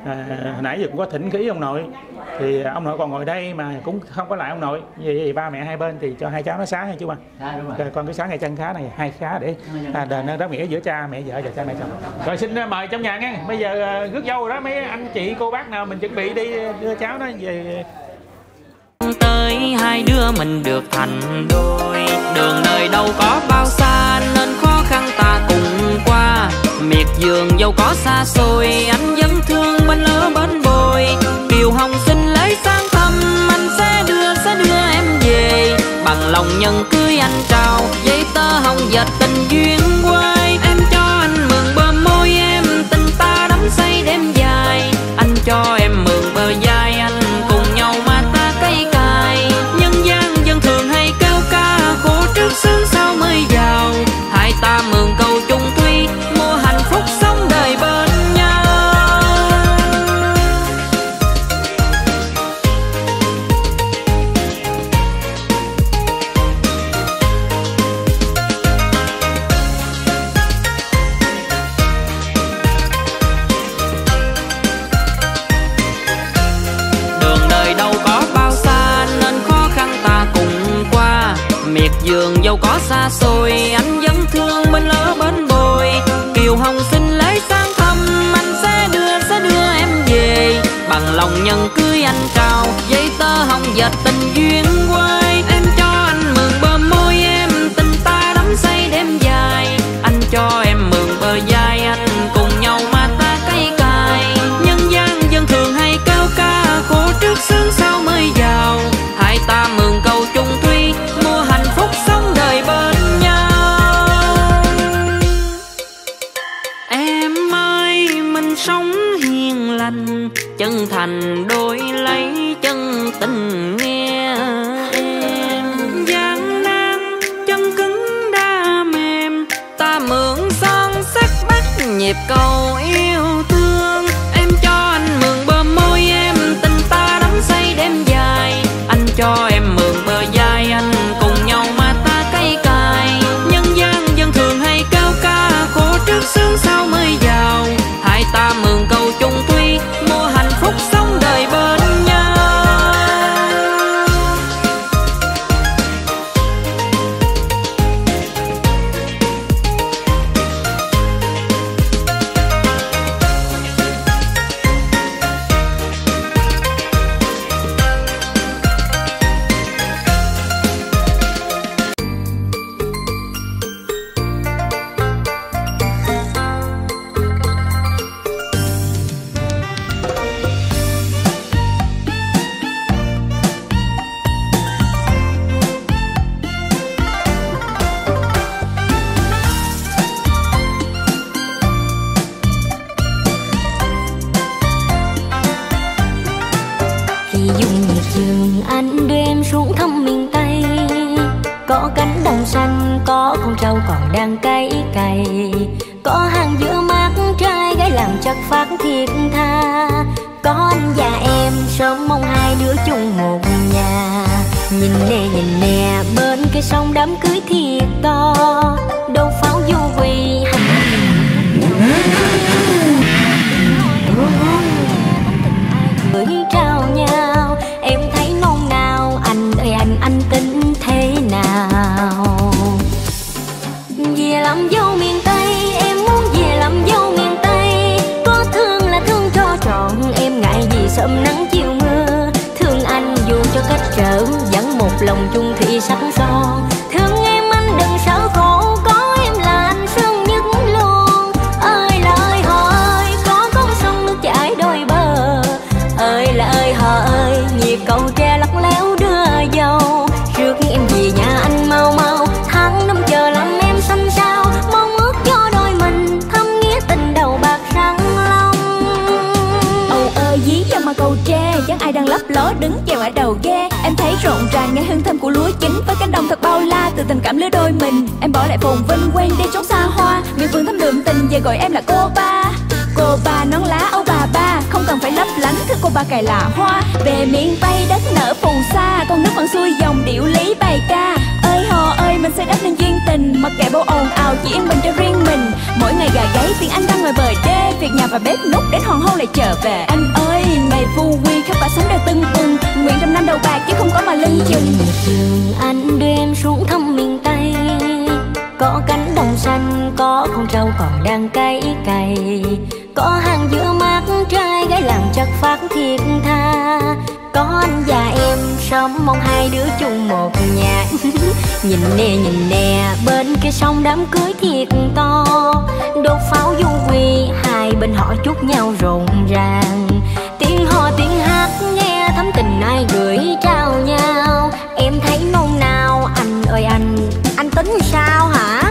à, nãy giờ cũng có thỉnh ký ông nội, thì ông nội còn ngồi đây mà cũng không có lại ông nội. Vì, vì ba mẹ hai bên thì cho hai cháu nó xá hay chú ba. À, đúng rồi. Con cái xá ngày chân khá này hai khá để à, đền ơn đáp nghĩa giữa cha mẹ vợ và cha mẹ chồng. Rồi xin mời trong nhà nghe. Bây giờ uh, rước dâu đó, mấy anh chị cô bác nào mình chuẩn bị đi đưa cháu nó về. Tới hai đứa mình được thành đôi, đường đời đâu có bao xa nên khó khăn ta cùng qua. Miệt vườn dâu có xa xôi, anh vẫn thương bên lỡ bên bồi. Kiều Hồng xin lấy sang thăm, anh sẽ đưa sẽ đưa em về. Bằng lòng nhân cưới anh trao, giấy tờ hồng dệt tình duyên quay. Em cho anh mượn bờ môi em, tình ta đắm say đêm dài. Anh cho em mượn bờ vai anh, cùng nhau mà ta cây cài. Nhân gian dân thường hay kêu ca, khổ trước sướng sau mới giàu. Hai ta mượn câu chung thủy, mua hạnh phúc sống đời bên nhau. Đường đời đâu có bao xa nên khó khăn ta cùng qua. Miệt vườn dâu có xa xôi, anh vẫn thương bên lỡ bên bồi. Kiều Hồng xin lấy sang thăm, anh sẽ đưa sẽ đưa em về. Bằng lòng nhân cưới anh trao, giấy tờ hồng dệt tình duyên quay. Em cho anh mượn bờ môi em, tình ta đắm say đêm dài. Anh cho em mượn bờ vai anh, cùng nhau mà ta cây cài. Nhân gian dân thường hay kêu ca, khổ trước sướng sau mới giàu. Hai ta mượn câu chung thủy, mua hạnh phúc sống đời bên nhau. Em ơi mình sống hiền lành, chân thành đôi lấy chân tình nghe em. Gian nan chân cứng đa mềm, ta mượn son sắc bắt nhịp cầu yêu thương. Em cho anh mượn bờ môi em, tình ta đắm say đêm dài. Anh cho em mượn bờ vai anh, cùng nhau mà ta cây cài. Nhân gian dân thường hay kêu ca, khổ trước sướng sau mới giàu. Hai ta mượn câu chung thủy, mua hạnh phúc sống đời bên nhau. Khi dùng nhiệt giường anh đưa em xuống thăm miền Tây, có cánh đồng xanh, có con trâu còn đang cày cày, có hàng dừa mát trai gái làm chất phát thiệt tha. Có anh và em sớm mong hai đứa chung một nhà. Nhìn nè nhìn nè bên cái sông đám cưới thiệt to, đâu pháo du quỳ gửi trao nhau. Em thấy nôn nao, anh ơi anh anh tính thế nào? Về làm dâu miền Tây, em muốn về làm dâu miền Tây. Có thương là thương cho trọn, em ngại gì sớm nắng chiều mưa. Thương anh dù cho cách trở, vẫn một lòng chung thủy sắc son. Thương em anh đừng sợ khổ, có em là anh sương nhất luôn. Ơi là ơi họ ơi, có con sông nước chảy đôi bờ. Ơi là ơi họ ơi, nhịp cầu tre lắc léo đưa dâu. Rước em về nhà anh mau mau, tháng năm chờ làm em xanh sao. Mong ước cho đôi mình thâm nghĩa tình đầu bạc răng long. Âu ơi dí cho mà cầu tre, chẳng ai đang lấp ló đứng chèo ở đầu ghe. Em thấy rộn ràng nghe hương thơm của lúa chín, với cánh đồng thật bao la từ tình cảm lứa đôi mình. Em bỏ lại phồn vinh quen đi trốn xa hoa, miền vườn thắm đượm tình về gọi em là cô ba. Cô ba nón lá áo bà ba, không cần phải lấp lánh thứ cô ba cài là hoa. Về miền Tây đất nở phồn xa, con nước vẫn xuôi dòng điệu lý bài ca. Ơi hò ơi mình xây đắp nên duyên tình, mặc kệ bao ồn ào chỉ yên bình cho riêng mình. mỗi ngày gà gáy tiếng anh đang ngoài bờ đê, việc nhà và bếp núc đến hoàng hôn lại trở về. Anh ơi ngày vu quy khắp cả sống đều tưng bừng, nguyện trăm năm đầu bạc chứ không có mà lưng chừng. Trường anh đưa em xuống thăm miền Tây, có cánh đồng xanh, có con trâu còn đang cày cày, có hàng dừa mát trai gái làng chất phát thiệt tha, có anh và em sớm mong hai đứa chung một nhà. Nhìn nè nhìn nè bên kia sông đám cưới thiệt to, đốt pháo du quy hai bên họ chúc nhau rộn ràng, tiếng hò tiếng hát nghe thắm tình ai gửi trao nhau. Em thấy nôn nao anh ơi anh, anh tính sao hả?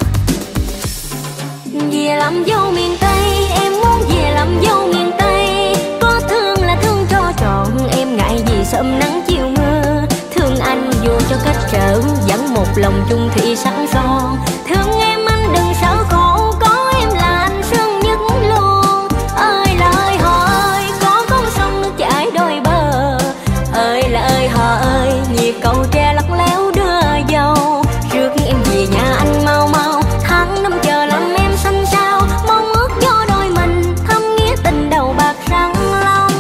Về làm dâu miền Tây, em muốn về làm dâu miền Tây, có thương là thương cho trọn, em ngại gì sớm nắng chiều mưa. Thương anh dù cho cách trở, vẫn một lòng chung thủy sẵn son. Thương em anh đừng sợ khổ, có em là anh sương nhất luôn. Ơi là ơi họ ơi, có con sông nước chảy đôi bờ. Ơi là ơi họ ơi, nhịp cầu tre lắc léo đưa dâu. Rước em về nhà anh mau mau, tháng năm chờ lắm em xanh sao. Mong ước cho đôi mình thâm nghĩa tình đầu bạc răng long.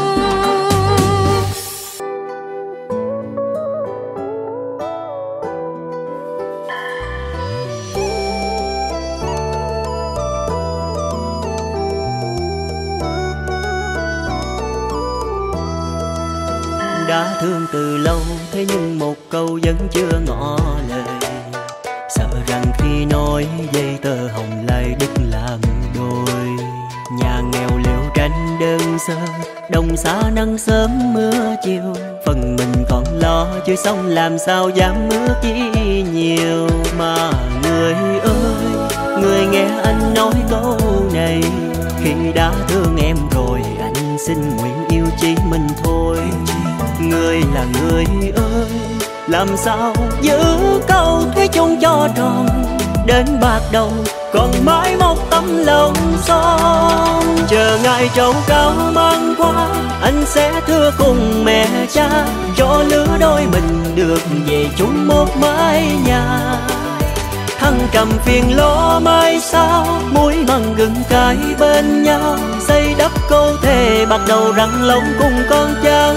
Đã thương từ lâu thế nhưng một câu vẫn chưa ngỏ lời, sợ rằng khi nói dây tơ hồng lại đứt làm đôi. Nhà nghèo liều tranh đơn sơ, đồng xa nắng sớm mưa chiều, phần mình còn lo chưa xong làm sao dám ước chi nhiều. Mà người ơi, người nghe anh nói câu này, khi đã thương em rồi anh xin nguyện yêu chỉ mình thôi. Người là người ơi, làm sao giữ câu thủy chung cho tròn, đến bạc đầu còn mãi một tấm lòng son. Chờ ngày trầu cao mang qua, anh sẽ thưa cùng mẹ cha, cho lứa đôi mình được về chung một mái nhà. Thăng trầm phiền lo mai sau, muối măng gừng cay bên nhau, xây đắp câu thề bạc đầu răng lông cùng con cháu.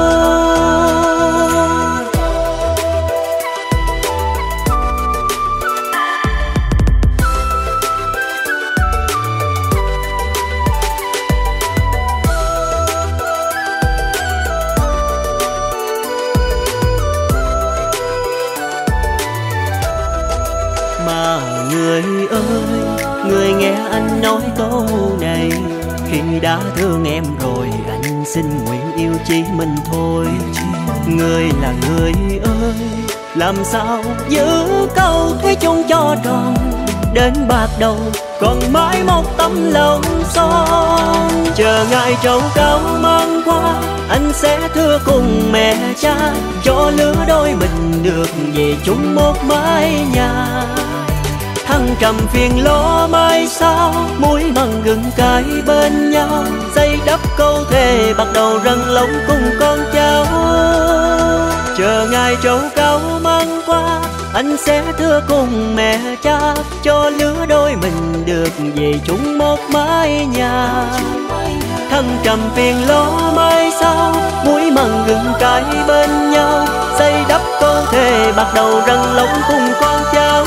Mà người ơi, người nghe anh nói câu này, khi đã thương em rồi anh xin nguyện yêu chỉ mình thôi. Người là người ơi, làm sao giữ câu thủy chung cho tròn, đến bạc đầu còn mãi một tấm lòng son. Chờ ngày trầu cao mang qua, anh sẽ thưa cùng mẹ cha, cho lứa đôi mình được về chung một mái nhà. Thăng trầm phiền lo mai sau, muối măng gừng cay bên nhau, xây đắp câu thề bạc đầu răng lông cùng con cháu. Chờ ngày trầu cao mang qua, anh sẽ thưa cùng mẹ cha, cho lứa đôi mình được về chung một mái nhà. Thăng trầm phiền lo mai sau, muối măng gừng cay bên nhau, xây đắp câu thề bạc đầu răng lông cùng con cháu.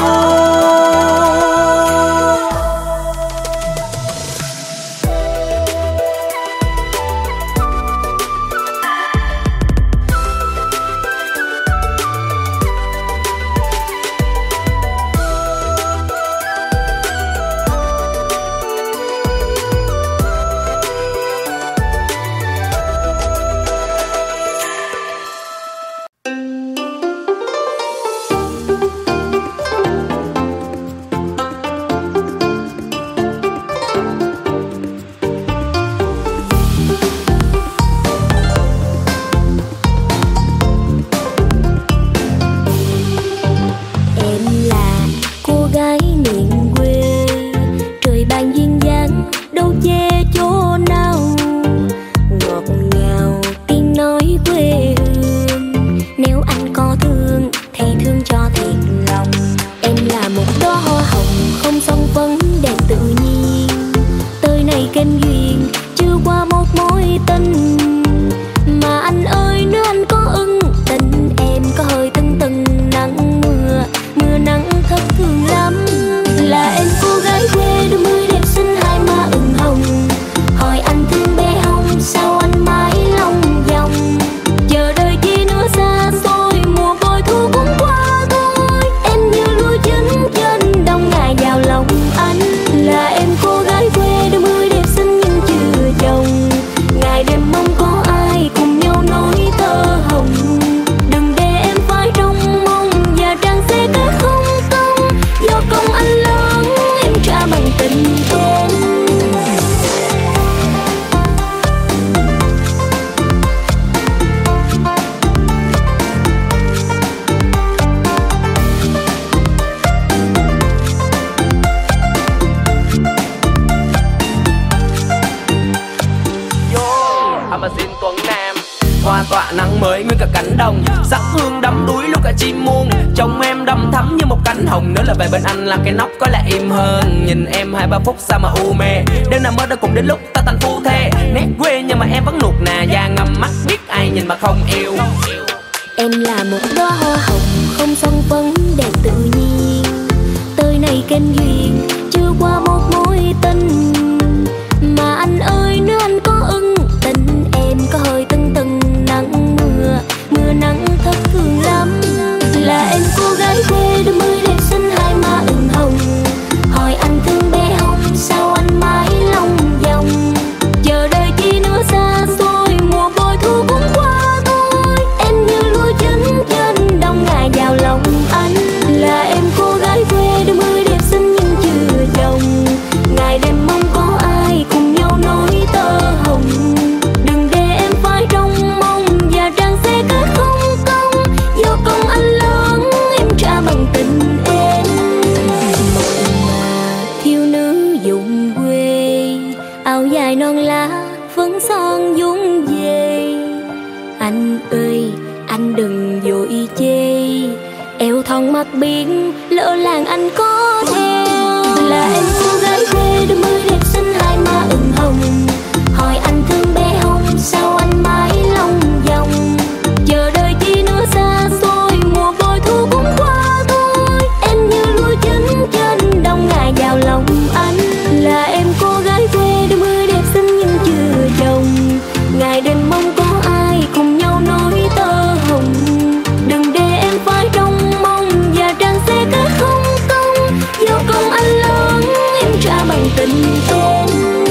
mới nguyên cả cánh đồng, sắc hương đắm đuối luôn cả chim muôn. Trong em đâm thắm như một cánh hồng, nếu là về bên anh làm cái nóc có lẽ im hơn. Nhìn em hai ba phút sao mà u mê, đêm nào mơ đã cùng đến lúc ta thành phu thê. Nét quê nhưng mà em vẫn nuột nà, da ngầm mắt biết ai nhìn mà không yêu. Em là một đóa hoa hồng không son phấn đẹp tự nhiên, tới này kênh duyên chưa qua một mối tình. Mà anh ơi nếu anh có ưng tình em có hơi tưng tưng nắng mưa, mưa nắng thất thường lắm. Là em cô gái quê đôi mươi đẹp xinh hai má ửng hồng, hỏi anh thương bé hồng sao anh mãi lòng vòng. Chờ đợi chi nữa xa xôi mùa bội thu cũng qua thôi, em như lúa chín trên đông ngài vào lòng anh. Là em cô gái quê đôi mươi đẹp xinh nhưng chưa chồng, ngày đêm mong có ai cùng nhau nối tơ hồng. Đừng để em phải trông mong và trang xe cát không công, do công anh lớn em trả bằng tình em. Mộng mà thiếu nữ vùng quê, áo dài non lá phấn son vung về. Anh ơi anh đừng vội chê, eo thon mặt biển lỡ làng anh có theo. Là em cô gái quê đôi mươi đẹp xinh hai má ửng hồng, hỏi anh thương bé hồng sao anh mãi lòng vòng. Chờ đợi chi nữa xa xôi mùa bội thu cũng qua thôi, em như lúa chín trên đông ngài vào lòng anh. Là em cô gái quê đôi mươi đẹp xinh nhưng chưa chồng, ngày đêm mong có ai cùng nhau nối tơ hồng. Đừng để em phải trông mong và trang xe cát không công, do công anh lớn em trả bằng tình em.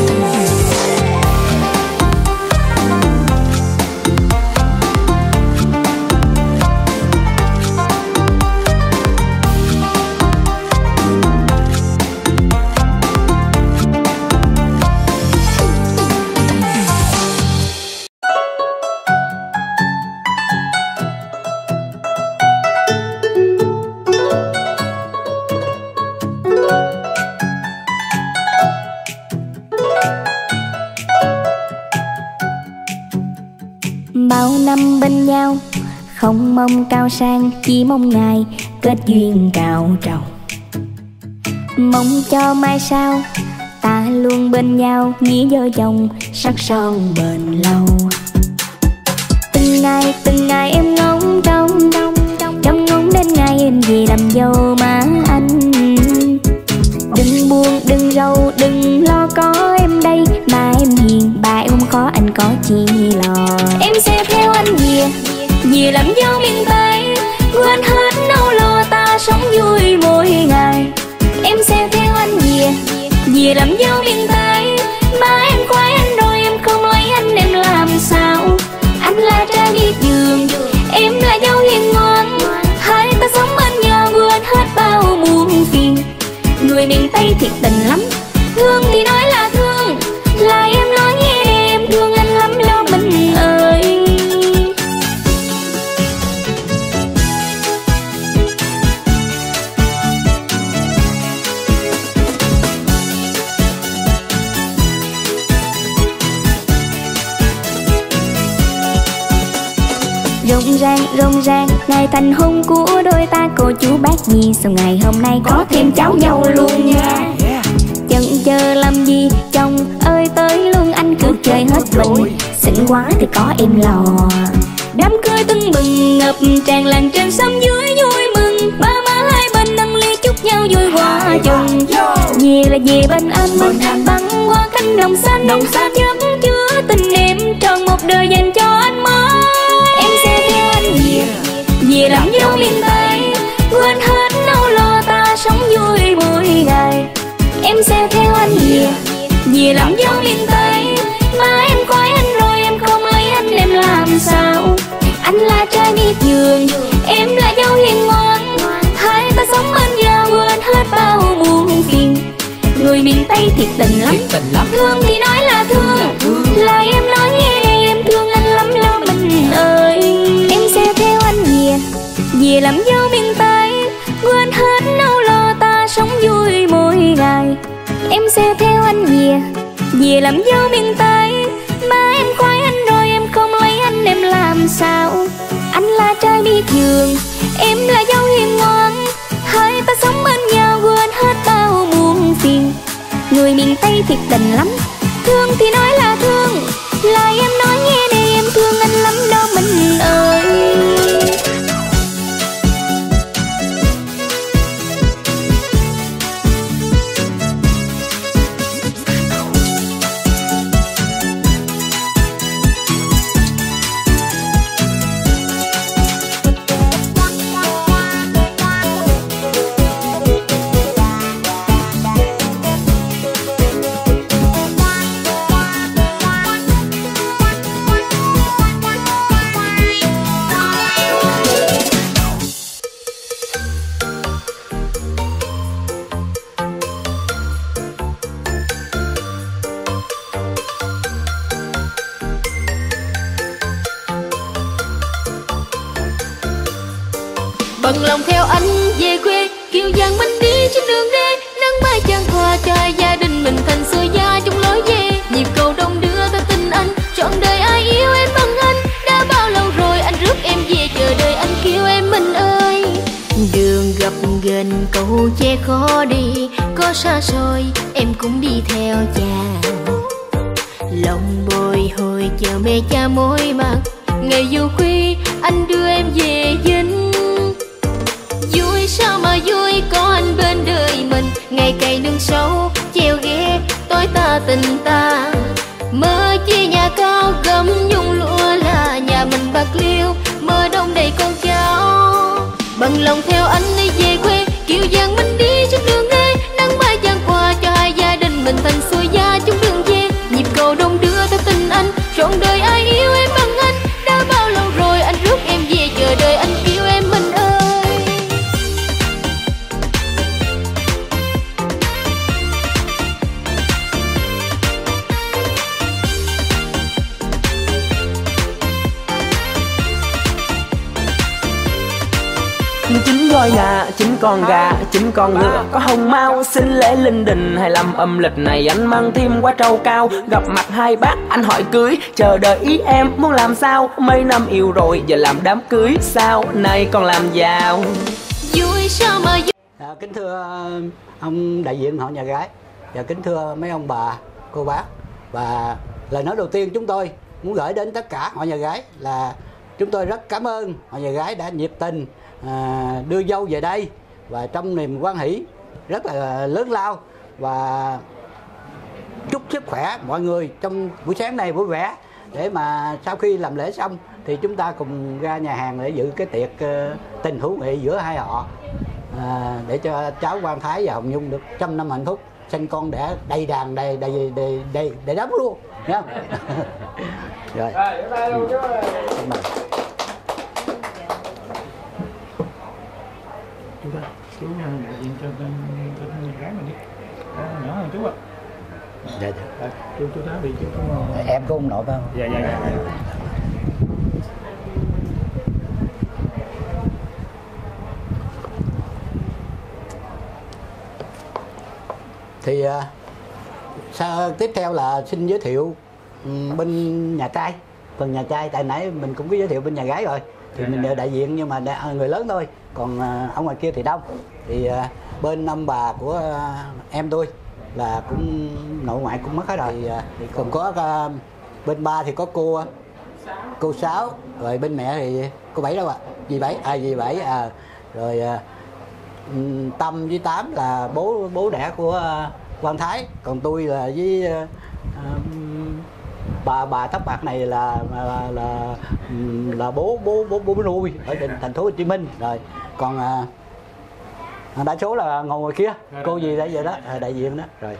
Bao năm bên nhau không mong cao sang, chỉ mong ngày kết duyên cao trầu. Mong cho mai sau ta luôn bên nhau, nghĩa vợ chồng sắc son bền lâu. Từng ngày từng ngày em ngóng trông, trông ngóng đến ngày em về làm dâu má anh. Đừng buồn đừng rầu đừng lo có em đây, mà em hiền bà em không khó anh có chi lo. Em sẽ theo anh về, về làm dâu miền Tây, quên hết nỗi lo ta sống vui mỗi ngày. Em sẽ theo anh về, về làm dâu miền Tây, mà em khoái anh rồi em không lấy anh em làm sao. Anh là trai biết giường, em là dâu hiền ngoan, hai ta sống bên nhau quên hết bao muôn phiền. Người miền Tây thiệt tình lắm, thương thì nói là thương, là em nói nghe em thương anh lắm lo mình ơi. Rộn ràng rộn ràng ngày thành hôn của đôi ta, cô chú bác gì sao ngày hôm nay có thêm cháu nhau luôn nha. Chần chờ làm gì chồng ơi tới luôn anh cứ chơi hết mình, xinh quá thì có em lò. Đám cưới tưng bừng ngập tràn làng trên xóm dưới vui mừng, ba má hai bên nâng ly chúc nhau vui hòa chung. Về là về bên anh mình băng qua cánh đồng xanh, chất chứa tình em tròn một đời dành cho anh mới. Em sẽ theo anh về, về làm dâu miền Tây, quên hết nỗi lo ta sống vui mỗi ngày. Em sẽ theo anh về, về làm dâu miền Tây, mà em khoái anh rồi em không lấy anh em làm sao. Anh là trai biết giường, em là dâu hiền ngoan, hai ta sống bên nhau quên hết bao muôn phiền. Người miền Tây thiệt tình lắm, thương thì nói là thương, là em nói nghe em thương anh lắm lo mình ơi. Em sẽ theo anh về, về làm dâu miền Tây, quên hết nỗi lo ta sống vui mỗi ngày. Em sẽ theo anh về, về làm dâu miền Tây, mà em khoái anh rồi em không lấy anh em làm làm sao. Anh là trai biết giường, em là dâu hiền ngoan, hai ta sống bên nhau quên hết bao muộn phiền. Người miền Tây thiệt tình lắm, thương thì nói là thương, lại em nói nghe đây em thương anh lắm đó mình ơi. Bận lòng theo anh về quê, kiều giang mình đi trên đường đê, nắng mai chan hòa cho gia đình mình thành xưa gia chung lối về. Nhịp cầu đông đưa ta tin anh, trọn đời ai yêu em bằng anh. Đã bao lâu rồi anh rước em về, chờ đợi anh kêu em mình ơi. Đường gập ghềnh cầu che khó đi, có xa xôi em cũng đi theo cha. Lòng bồi hồi chờ mẹ cha mối mặt, ngày du khuya anh đưa em về dinh. Vui sao mà vui có anh bên đời mình, ngày cày nương sâu treo ghé tối ta tình ta. Mơ chia nhà cao gấm nhung lụa là nhà mình bạc liêu, mơ đông đầy con cháu. Bằng lòng theo anh đi về quê, kiều giang mình đi trên đường đê, nắng mai chan qua cho hai gia đình mình thành xuôi gia chung đường về. Nhịp cầu đông đưa ta tình anh, trọn đời ai yêu em bằng anh. Đã bao lâu rồi anh rước em về, chờ đợi anh kêu em mình ơi. Chín voi gà, chín con gà, chín con ngựa có hồng mau, xin lễ linh đình hay làm âm lịch này anh mang thêm qua trâu cao. Gặp mặt hai bác anh hỏi cưới, chờ đợi ý em muốn làm sao. Mấy năm yêu rồi giờ làm đám cưới sao, nay còn làm giàu. Vui sao mà vui. À, kính thưa ông đại diện họ nhà gái và kính thưa mấy ông bà, cô bác, và lời nói đầu tiên chúng tôi muốn gửi đến tất cả họ nhà gái là chúng tôi rất cảm ơn họ nhà gái đã nhiệt tình à, đưa dâu về đây và trong niềm hoan hỷ rất là lớn lao, và chúc sức khỏe mọi người trong buổi sáng này vui vẻ, để mà sau khi làm lễ xong thì chúng ta cùng ra nhà hàng để dự cái tiệc uh, tình hữu nghị giữa hai họ, à, để cho cháu Quang Thái và Hồng Nhung được trăm năm hạnh phúc, sinh con đẻ đầy đàn đầy đầy đầy đầy đầy đắp luôn nhá. Rồi. Chú đó, chú đại diện cho bên bên gái mình đi. Nhỏ hơn chú ạ. Dạ dạ. Chú chú Thái bị chú em có ông nội phải không? Dạ dạ dạ. Thì uh, sau tiếp theo là xin giới thiệu um, bên nhà trai, phần nhà trai, tại nãy mình cũng có giới thiệu bên nhà gái rồi thì dạ, mình dạ. đại diện nhưng mà đã, người lớn thôi, còn uh, ở ngoài kia thì đông. Thì uh, bên ông bà của uh, em tôi là cũng nội ngoại cũng mất hết rồi, thì, uh, thì còn có uh, bên ba thì có cô cô Sáu, rồi bên mẹ thì cô Bảy đâu ạ? À? Dì Bảy, à dì Bảy, à rồi uh, Tâm với Tám là bố bố đẻ của uh, Quang Thái, còn tôi là với uh, um, bà bà tóc bạc này là là là, là bố bố bố bố nuôi ở thành phố Hồ Chí Minh rồi, còn uh, đa số là ngồi ngoài kia cô gì đấy vậy đó, đại diện đó rồi.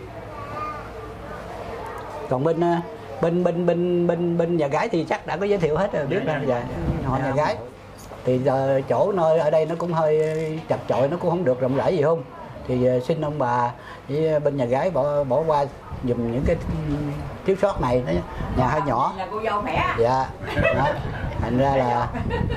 Còn bên uh, bên bên bên bên bên nhà gái thì chắc đã có giới thiệu hết rồi, biết là dạ, họ nhà gái thì giờ chỗ nơi ở đây nó cũng hơi chật chội, nó cũng không được rộng rãi gì không, thì uh, xin ông bà với bên nhà gái bỏ bỏ qua dùm những cái thiếu sót này, nó nhà hơi nhỏ là cô dâu khỏe. Dạ đó. Thành ra là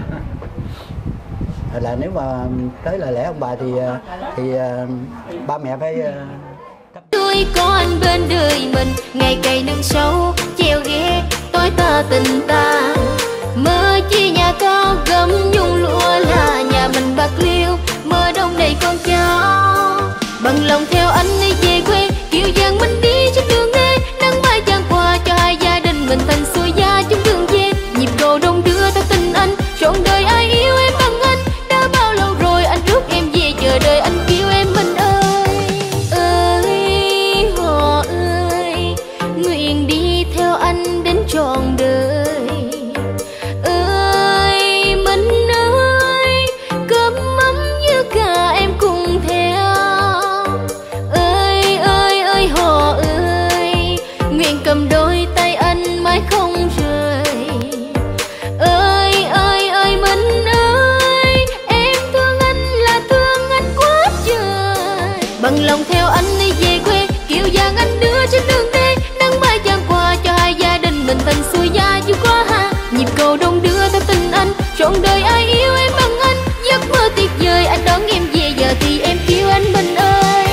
là nếu mà tới lời lẽ ông bà thì thì uh, ba mẹ phải uh, tôi có anh bên đời mình, ngày cày nương sâu treo ghé tối ta tình ta. Mơ chi nhà cao gấm nhung lụa là nhà mình Bạc Liêu, mơ đông đầy con cháu. Bằng lòng theo anh đi về quê, kiều giang mình đi trên đường đê, nắng mai chan qua cho hai gia đình mình thành xuôi gia chung đường về. Nhịp cầu đông đưa ta tình anh, trọn đời ai yêu em bằng anh. Đã bao lâu rồi anh rước em về, chờ đợi anh kêu em mình ơi. Ơi họ ơi, nguyện đi theo anh đến trọn đời. Ơi mình ơi, cơm mắm như cả em cùng theo. Ơi ơi ơi họ ơi, nguyện cầm đôi tay anh mãi không rời. Ơi ơi ơi mình ơi, em thương anh là thương anh quá trời. Bằng lòng theo anh đi về quê, kiều giang anh đưa trên đường đê, nắng mai chan qua cho hai gia đình mình thành xuôi gia chưa qua ha. Nhịp cầu đông đưa ta tình anh, trọn đời ai yêu em bằng anh. Giấc mơ tuyệt vời anh đón em về, giờ thì em kêu anh mình ơi.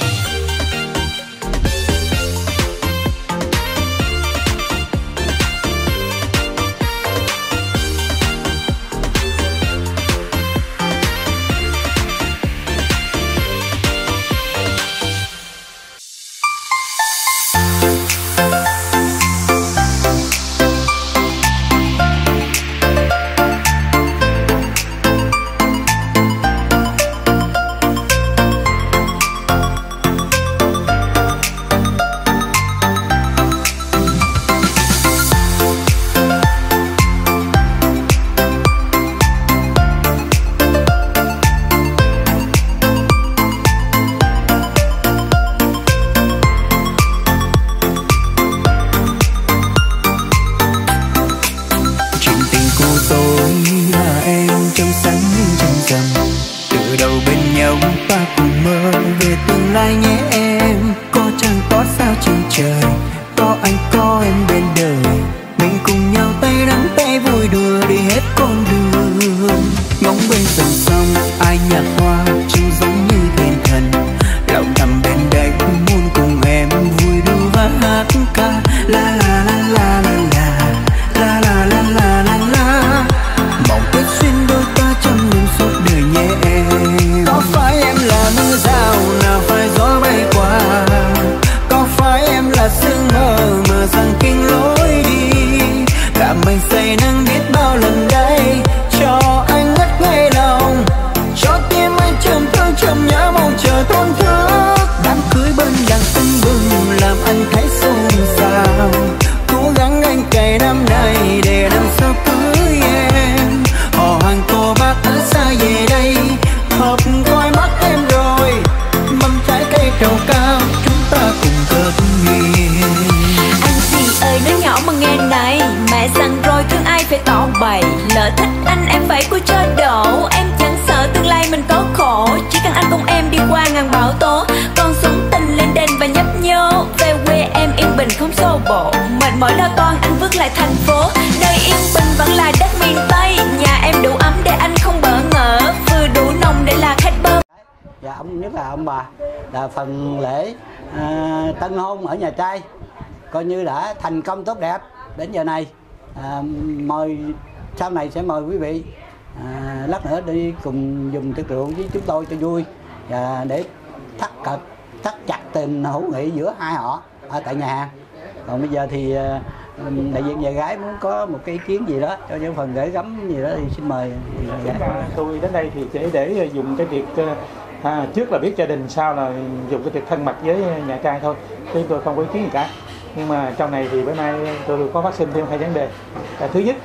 Là phần lễ à, tân hôn ở nhà trai coi như đã thành công tốt đẹp đến giờ này. À, mời sau này sẽ mời quý vị à, lát nữa đi cùng dùng tiệc rượu với chúng tôi cho vui và để thắt cật thắt chặt tình hữu nghị giữa hai họ ở tại nhà hàng. Còn bây giờ thì à, đại diện nhà gái muốn có một cái ý kiến gì đó cho những phần gửi gắm gì đó thì xin mời nhà gái. Tôi đến đây thì chỉ để dùng cái việc À, trước là biết gia đình, sau là dùng cái việc thân mật với nhà trai thôi, chứ tôi không có ý kiến gì cả. Nhưng mà trong này thì bữa nay tôi có phát sinh thêm hai vấn đề. À, thứ nhất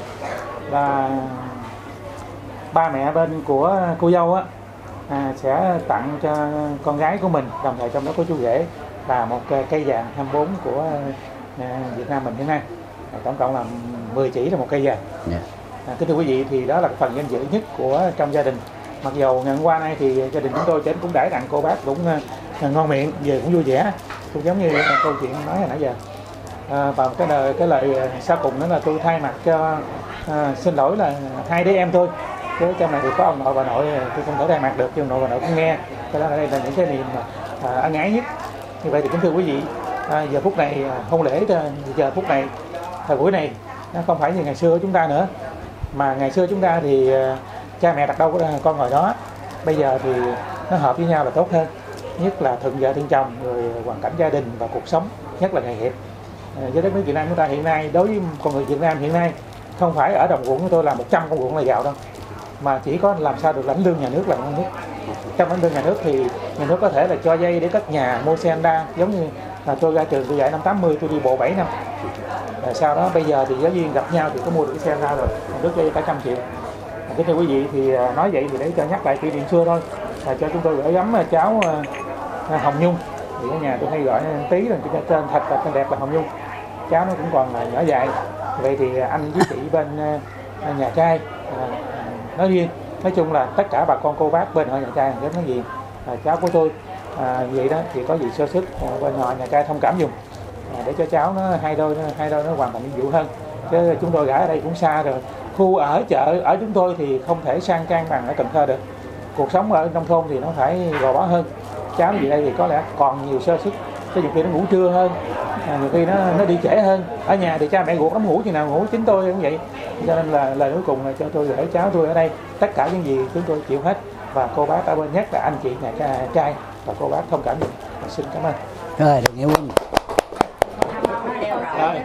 là ba mẹ bên của cô dâu á à, sẽ tặng cho con gái của mình, đồng thời trong đó có chú rể, là một cây vàng hai mươi bốn của à, Việt Nam mình hiện nay. À, tổng cộng là mười chỉ là một cây vàng. Yeah. À, kính thưa quý vị, thì đó là phần danh dự nhất của trong gia đình. Mặc dù ngày hôm qua nay thì gia đình chúng tôi đến cũng đãi tặng cô bác cũng uh, ngon miệng, về cũng vui vẻ, cũng giống như câu chuyện nói hồi nãy giờ. À, và cái lời cái lời sau cùng đó là tôi thay mặt cho uh, xin lỗi là hai đứa em thôi, chứ trong này thì có ông nội bà nội tôi không thể thay mặt được, chứ ông nội bà nội cũng nghe. Cho nên đây là những cái niềm uh, ân ái nhất. Như vậy thì kính thưa quý vị, uh, giờ phút này uh, hôn lễ giờ phút này thời buổi này nó không phải như ngày xưa của chúng ta nữa, Mà ngày xưa chúng ta thì cha mẹ đặt đâu có con ngồi đó, bây giờ thì nó hợp với nhau là tốt hơn, nhất là thuận vợ thuận chồng, rồi hoàn cảnh gia đình và cuộc sống, nhất là nghề nghiệp. Với đất nước Việt Nam chúng ta hiện nay, đối với con người Việt Nam hiện nay, không phải ở đồng ruộng của tôi là một trăm con ruộng là giàu đâu, mà chỉ có làm sao được lãnh lương nhà nước là ngon nhất. Trong lãnh lương nhà nước thì nhà nước có thể là cho dây để cất nhà, mua xe Honda, giống như là tôi ra trường tôi dạy năm tám mươi tôi đi bộ bảy năm. Rồi sau đó bây giờ thì giáo viên gặp nhau thì có mua được cái xe Honda rồi, nhà nước cho cả trăm triệu. Kính thưa quý vị, thì nói vậy thì để cho nhắc lại kỷ niệm xưa thôi, là cho chúng tôi gửi gắm cháu Hồng Nhung, thì ở nhà tôi hay gọi tí là tên thật là tên đẹp là Hồng Nhung, cháu nó cũng còn là nhỏ dại. Vậy thì anh với chị bên nhà trai nói riêng, nói chung là tất cả bà con cô bác bên họ nhà trai rất nói gì à, cháu của tôi à, vậy đó thì có gì sơ sức à, bên họ nhà trai thông cảm dùng à, để cho cháu nó hai đôi hai đôi nó hoàn thành nhiệm vụ hơn, chứ chúng tôi gả ở đây cũng xa rồi, khu ở chợ ở chúng tôi thì không thể sang trang bằng ở Cần Thơ được, cuộc sống ở nông thôn thì nó phải gò bó hơn. Cháu về đây thì có lẽ còn nhiều sơ sức, có nhiều khi nó ngủ trưa hơn, à, nhiều khi nó nó đi trễ hơn. Ở nhà thì cha mẹ ruột lắm ngủ chừng nào ngủ, chính tôi cũng vậy. Cho nên là lời cuối cùng là cho tôi gửi cháu tôi ở đây tất cả những gì chúng tôi chịu hết, và cô bác ở bên, nhất là anh chị nhà trai và cô bác thông cảm được. Xin cảm ơn. Rồi, được nghĩa huynh. Rồi,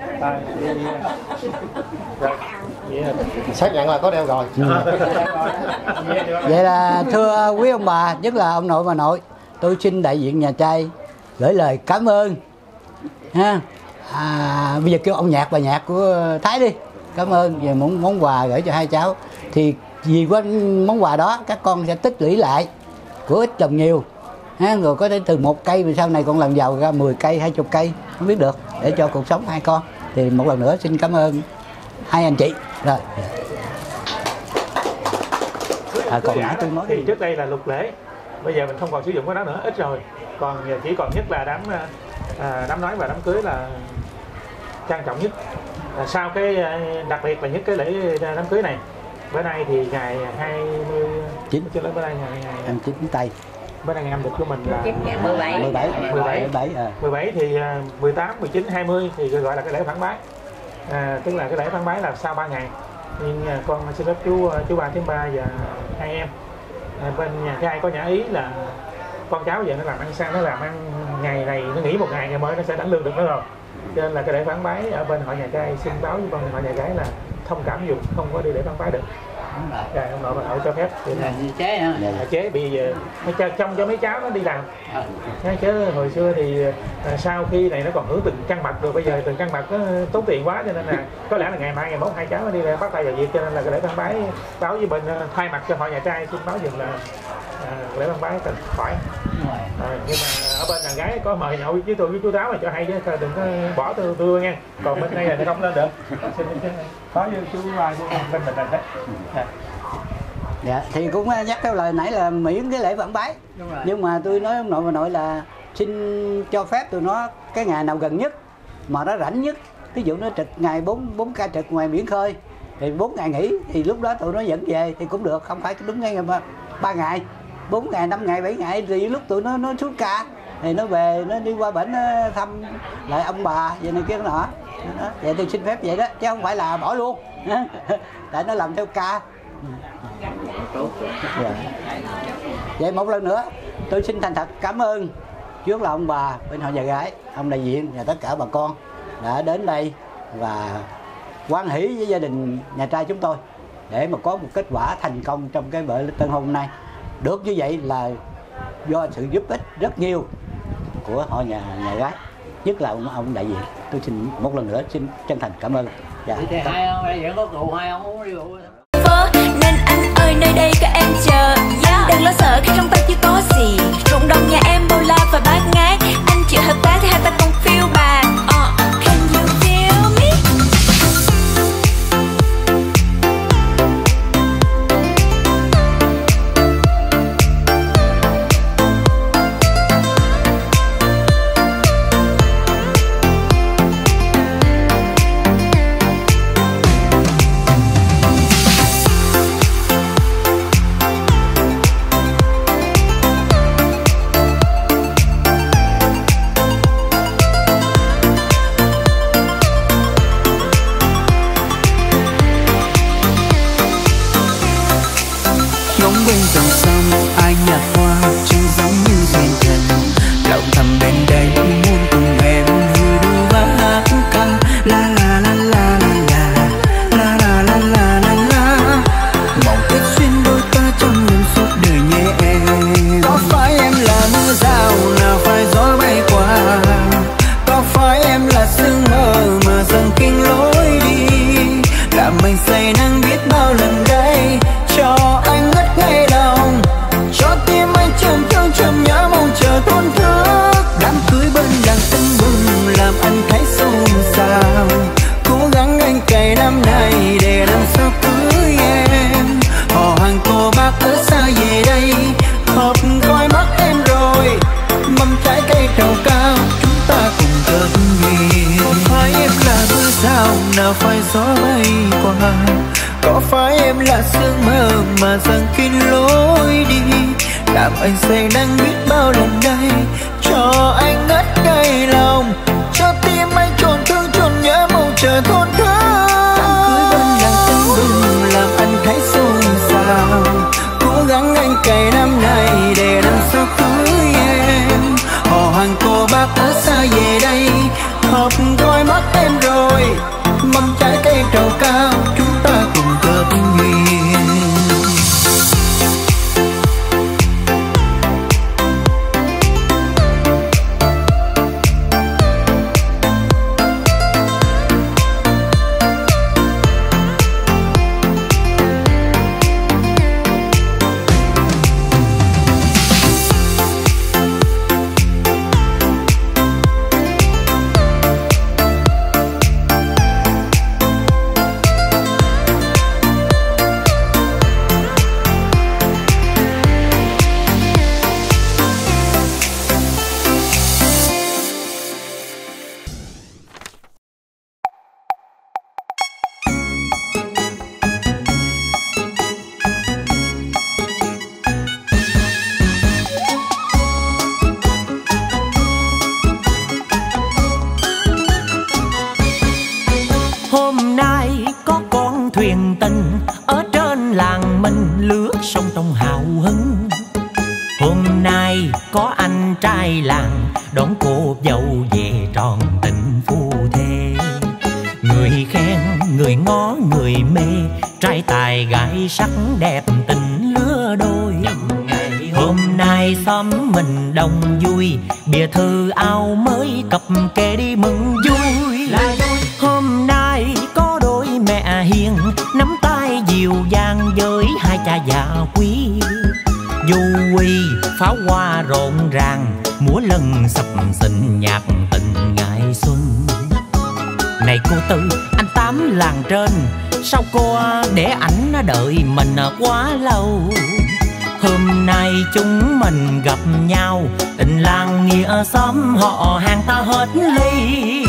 rồi, xác nhận là có đeo rồi. Ừ. Vậy là thưa quý ông bà, nhất là ông nội bà nội, tôi xin đại diện nhà trai gửi lời cảm ơn ha. À, bây giờ kêu ông Nhạc bà Nhạc của Thái đi, cảm ơn về món món quà gửi cho hai cháu. Thì vì có món quà đó các con sẽ tích lũy lại, của ít trồng nhiều ha, rồi có thể từ một cây mà sau này con làm giàu ra mười cây, hai chục cây không biết được, để cho cuộc sống hai con. Thì một lần nữa xin cảm ơn hai anh chị. Rồi à, còn nãy tôi nói thì trước đây là lục lễ, bây giờ mình không còn sử dụng cái đó nữa, ít rồi, còn chỉ còn nhất là đám à, đám nói và đám cưới là trang trọng nhất. À, sau cái đặc biệt là nhất cái lễ đám cưới này, bữa nay thì ngày hai mươi chín, chứ bữa nay ngày hai mươi chín tây, bữa nay ngày âm lịch của mình là mười bảy mười bảy mười bảy mười bảy à. mười bảy thì mười tám, mười chín, hai mươi thì gọi là cái lễ phản bái, à, tức là cái lễ phản bái là sau ba ngày. Nhưng con xin phép chú chú ba thứ ba và hai em à, bên nhà trai có nhã ý là con cháu giờ nó làm ăn sang, nó làm ăn ngày này nó nghỉ một ngày, ngày mới nó sẽ đánh lương được nữa rồi, cho nên là cái lễ phản bái ở bên họ nhà trai xin báo với con họ nhà gái là thông cảm dùng, không có đi lễ phản bái được. Rồi ông nội bà nội cho phép thì là chế hả? Là chế bây giờ mấy trong cho mấy cháu nó đi làm. À. Chứ hồi xưa thì à, sau khi này nó còn hưởng từng căn bậc, rồi bây giờ từng căn bậc nó tốn tiền quá, cho nên là có lẽ là ngày mai ngày mốt hai cháu nó đi bắt tay vào việc, cho nên là cái lễ phản bái báo với bên thay mặt cho họ nhà trai xin báo dùm là à, lễ phản bái cần khỏi. À, nhưng mà ở bên nhà gái có mời nhậu với tôi với chú Táo là cho hay chứ đừng có bỏ tôi tôi nghe, còn bên đây là nó không lên được. Xin có với chú ba chú bên mình là đấy. À. Dạ, thì cũng nhắc theo lời nãy là miễn cái lễ phản bái, nhưng mà tôi nói ông nội bà nội là xin cho phép tụi nó cái ngày nào gần nhất mà nó rảnh nhất, ví dụ nó trực ngày bốn bốn ca trực ngoài biển khơi thì bốn ngày nghỉ, thì lúc đó tụi nó dẫn về thì cũng được, không phải đúng ngay mà ba ngày, bốn ngày, năm ngày, bảy ngày, thì lúc tụi nó nó xuống ca thì nó về, nó đi qua bển thăm lại ông bà vậy này kia nọ. Vậy tôi xin phép vậy đó, chứ không phải là bỏ luôn tại nó làm theo ca. Dạ. Vậy một lần nữa tôi xin thành thật cảm ơn trước là ông bà bên họ nhà gái, ông đại diện và tất cả bà con đã đến đây và hoan hỷ với gia đình nhà trai chúng tôi để mà có một kết quả thành công trong cái bữa tân hôn này. Được như vậy là do sự giúp ích rất nhiều của họ nhà nhà gái, nhất là ông, ông đại diện. Tôi xin một lần nữa xin chân thành cảm ơn. Dạ. Hai ông đại diện có rượu, hai ông uống rượu. Nên anh ơi nơi đây các em chờ, yeah. Đừng lo sợ khi trong tay chưa có gì, ruộng đồng nhà em bao la và bát ngát, anh chịu hợp tác thì hai ta cùng phiêu bạc. uh, Can you feel me? bên dòng sông ai nhạt hoa chẳng giống như duyên thần. Lòng thầm bên đây muốn cùng em vui đùa và hát ca la la la la la la la la la la la. Mong kết duyên đôi ta trong niềm suốt đời nhé em. Có phải em là mưa rào nào phải gió bay qua, có phải em là sương mơ mà dần kinh lối đi, làm mình say nắng biết bao lần đây cho anh ngất ngây lòng, cho tim anh trầm thương trầm nhớ mong chờ thôn thức. Đám cưới bên đàn tưng bừng làm anh thấy xôn xao, cố gắng anh cày năm nay để làm sao cưới em. Họ hàng cô bác ở xa về đây hợp coi mắt em rồi, mâm trái cây trầu cao chúng ta cùng kết duyên. Có phải em là mưa rào nào phải gió bay qua, có phải em là sương mơ mà dần kín lối đi, làm anh say nắng biết bao lần đây cho anh ngất ngây lòng, cho tim anh tròn thương tròn nhớ mong chờ thôn thức. Đám cưới bên làng tưng bừng làm anh thấy xôn xao, cố gắng anh cày năm nay để làm sao cưới em. Họ hàng cô bác ở xa về đây hợp coi mắt em rồi, mâm trái cây trầu cao chúng ta cùng kết duyên. đón cô dâu về tròn tình phu thê. Người khen, người ngó, người mê, trai tài gái sắc đẹp tình lứa đôi. Hôm nay xóm mình đông vui, bìa thư áo mới cặp kê đi mừng vui. Hôm nay có đôi mẹ hiền, nắm tay dịu dàng với hai cha già quý. Du quy pháo hoa rộn ràng, múa lân sập sình nhạc tình ngày xuân. Này cô Tư, anh Tám làng trên, sao cô để ảnh đợi mình quá lâu? Hôm nay chúng mình gặp nhau, tình làng nghĩa xóm họ hàng ta hết ly.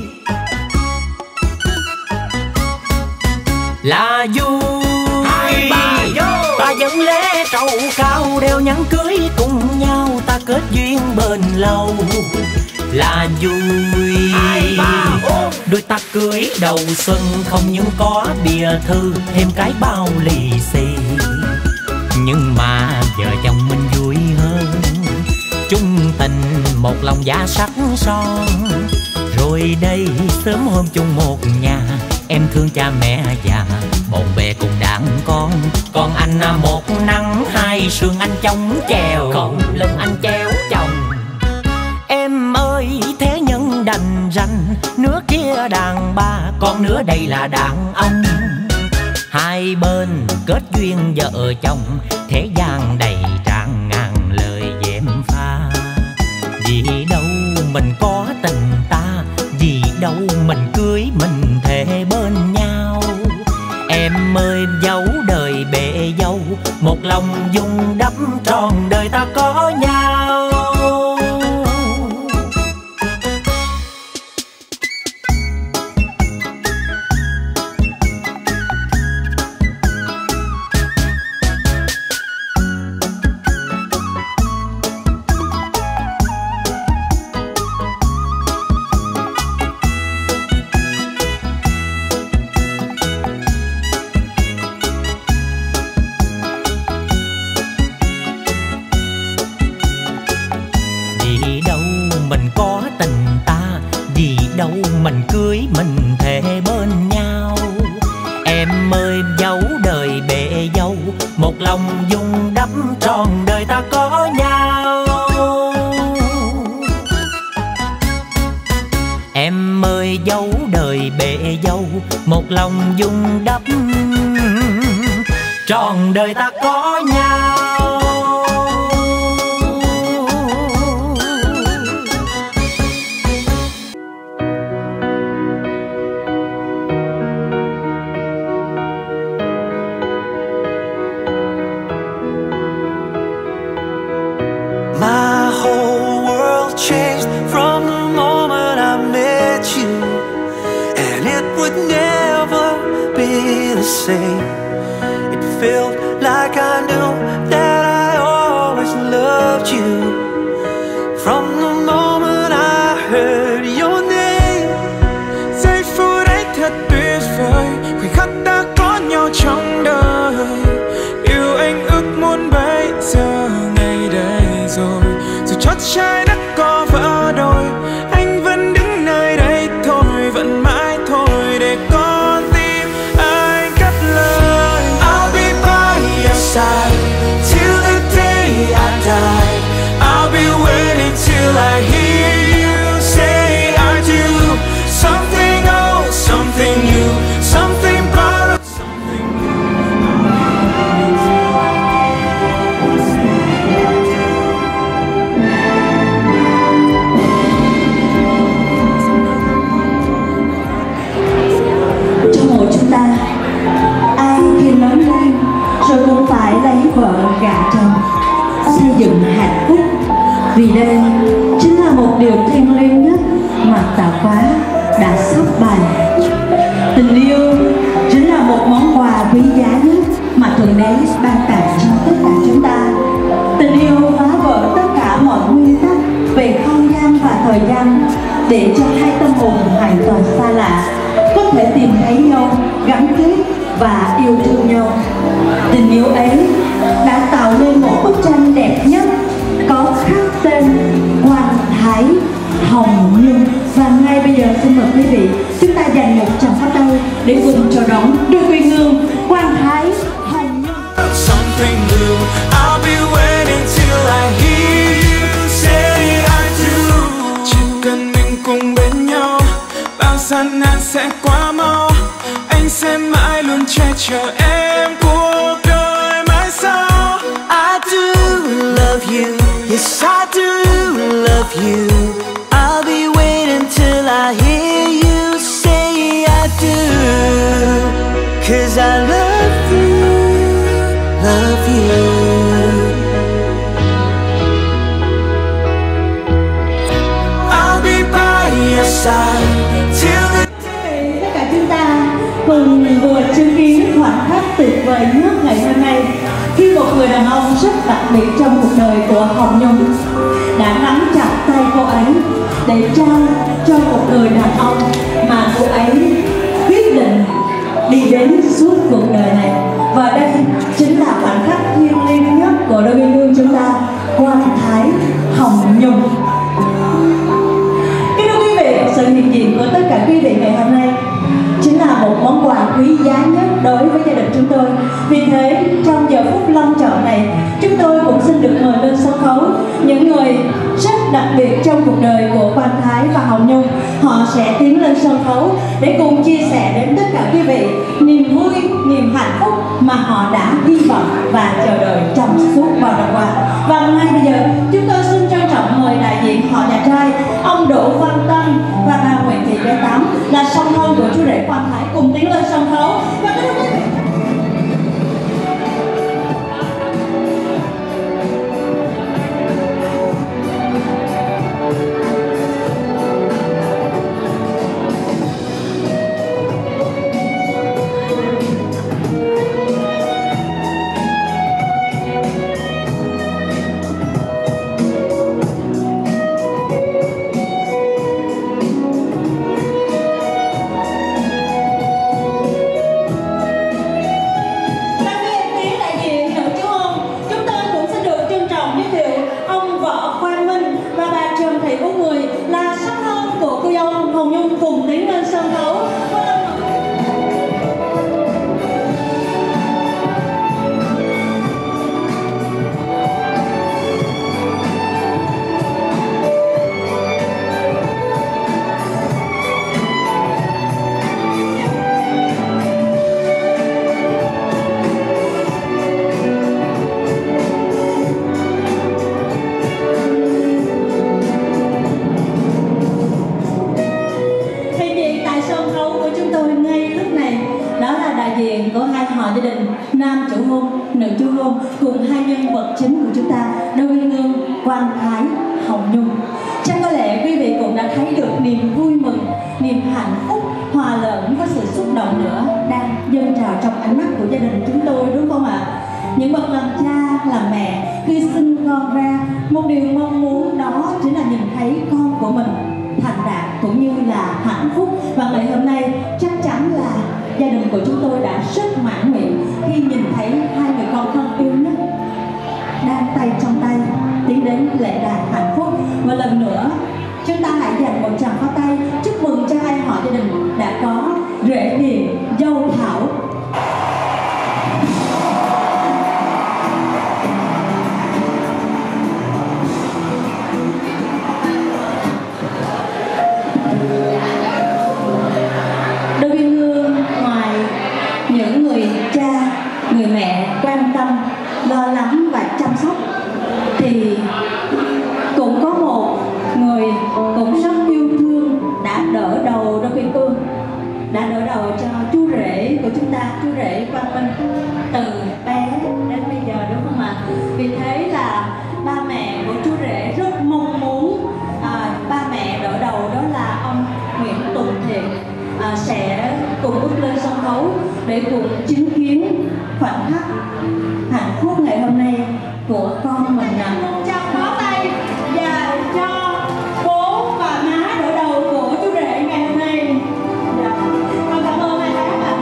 Là vui ta dẫn lễ trầu cao, đeo nhẫn cưới cùng nhau, ta kết duyên bền lâu. Là vui đôi ta cưới đầu xuân, không những có bìa thư thêm cái bao lì xì. Nhưng mà vợ chồng mình vui hơn, chung tình một lòng giá sắc son. Rồi đây sớm hôm chung một nhà, em thương cha mẹ già, bộn bề cùng đàn con. Còn anh một nắng hai sương anh chống chèo, còn lưng anh treo chồng. Em ơi thế nhân đành ranh, nửa kia đàn bà, còn nửa đây là đàn ông. Hai bên kết duyên vợ chồng, thế gian đầy tràn ngàn lời dèm pha. Vì đâu mình có tình ta, vì đâu mình cưới mình thề bên nhau. Em ơi dấu đời bệ dâu, một lòng dung đắp tròn đời ta có nhau. tình ta, vì đâu mình cưới mình thề bên nhau. Em ơi dấu đời bể dâu, một lòng dung đắp trọn đời ta có nhau. Em ơi dấu đời bể dâu, một lòng dung đắp trọn đời ta có nhau. My whole world changed from the moment I met you, and it would never be the same. It felt like I knew that I always loved you. From the moment I heard your name, giây phút ấy thật tuyệt vời, khoảnh khắc đã có nhau trong đời. Yêu anh ước muốn bây giờ ngày đây rồi, dù chót trái đất có vỡ đôi, anh vẫn đứng nơi đây thôi, vẫn mãi thôi để con tim anh cất lời. I'll be by your side till the day I die. I'll be waiting till I hear you say I do. Something old, something new, something borrowed, something trong mỗi chúng ta, ai khi lớn lên rồi cũng phải lấy vợ gả chồng, xây dựng hạnh phúc, vì đây chính là một điều thiêng liêng nhất mà tạo hóa đã sắp bày. Tình yêu chính là một món quà quý giá nhất mà Thượng Đế ban tặng cho tất cả chúng ta. Tình yêu phá vỡ tất cả mọi nguyên tắc về không gian và thời gian, để cho hai tâm hồn hoàn toàn xa lạ có thể tìm thấy nhau, gắn kết và yêu thương nhau. Tình yêu ấy đã tạo nên một bức tranh đẹp nhất, có khắc tên Quang Thái Hồng Nhung. Và ngay bây giờ xin mời quý vị chúng ta dành một tràng pháo tay để cùng chào đón đôi quy ngương Quang Thái Hồng Nhung. something new. I'll be waiting till I hear you say I do. Chỉ cần mình cùng bên nhau, bao gian nan sẽ qua mau. Anh sẽ mãi luôn che chở em cuộc đời mãi sau. I do love you, yes I do love you. I'll be waiting till I hear you say I do. Cause I love you, love you. I'll be by your side till the Tất cả chúng ta cùng vừa chứng kiến khoảnh khắc tuyệt vời nhất ngày hôm nay, khi một người đàn ông rất đặc biệt trong cuộc đời của Hồng Nhung đã nắm chặt tay cô ấy để trao cho một người đàn ông mà cô ấy quyết định đi đến suốt cuộc đời này. Và đây chính là khoảnh khắc thiêng liêng nhất của đôi uyên ương chúng ta, Quang Thái Hồng Nhung. Kính thưa quý vị, sự hiện diện của tất cả quý vị ngày hôm nay chính là một món quà quý giá nhất đối với gia đình chúng tôi. Vì thế, trong giờ phút long trọng này, chúng tôi cũng xin được mời lên sân khấu những người rất đặc biệt trong cuộc đời của Quang Thái và Hồng Nhung. Họ sẽ tiến lên sân khấu để cùng chia sẻ đến tất cả quý vị niềm vui, niềm hạnh phúc mà họ đã hy vọng và chờ đợi trong suốt bao năm qua. Và ngay bây giờ, chúng tôi xin trân trọng mời đại diện họ nhà trai, ông Đỗ Văn Tân và bà Nguyễn Thị Bé Tám, là song thân của chú rể Quang Thái, cùng tiến lên sân khấu. Và kính thưa quý vị, cùng hai nhân vật chính của chúng ta, Đỗ Uyên Ương, Quang Thái, Hồng Nhung. Chắc có lẽ quý vị cũng đã thấy được niềm vui mừng, niềm hạnh phúc hòa lẫn với sự xúc động nữa đang dâng trào trong ánh mắt của gia đình chúng tôi, đúng không ạ? Những bậc làm cha, làm mẹ khi sinh con ra, một điều mong muốn đó chính là nhìn thấy con của mình thành đạt cũng như là hạnh phúc. Và ngày hôm nay chắc chắn là gia đình của chúng tôi đã rất mãn nguyện khi nhìn thấy hai người con thân yêu nhất đang tay trong tay tiến đến lễ đài hạnh phúc. Một lần nữa chúng ta hãy dành một tràng pháo tay chúc mừng cho hai họ gia đình đã có rể hiền dâu thảo. Đỗ Uyên Ương ngoài những người cha, người mẹ quan tâm, lo lắng và chăm sóc thì cũng có một người cũng rất yêu thương đã đỡ đầu Đỗ Uyên Ương, đã đỡ đầu cho chú rể của chúng ta, chú rể Quang Minh từ bé đến bây giờ, đúng không ạ? Vì thế là ba mẹ của chú rể rất mong muốn à, ba mẹ đỡ đầu đó là ông Nguyễn Tùng Thiện à, sẽ cùng bước lên sân khấu để cùng chứng kiến khoảnh khắc hạnh phúc ngày hôm nay của con mình. Một tràng pháo tay và cho bố và má đỡ đầu của chú rể ngày hôm nay. Dạ. Con cảm ơn hai bác ạ.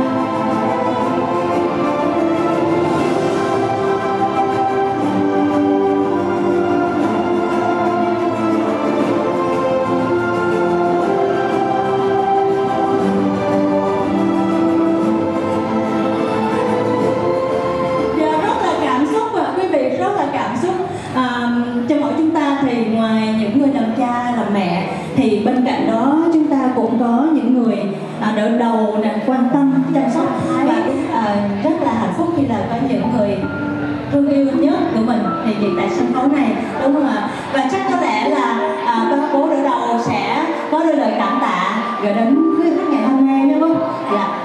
Thì bên cạnh đó chúng ta cũng có những người à, đỡ đầu, nè, quan tâm, chăm sóc và à, rất là hạnh phúc khi là có những người thương yêu nhất của mình thì hiện tại sân khấu này, đúng không ạ? Và chắc có lẽ là à, bác bố đỡ đầu sẽ có đôi lời cảm tạ gửi đến quý khách ngày hôm nay, đúng không? Dạ.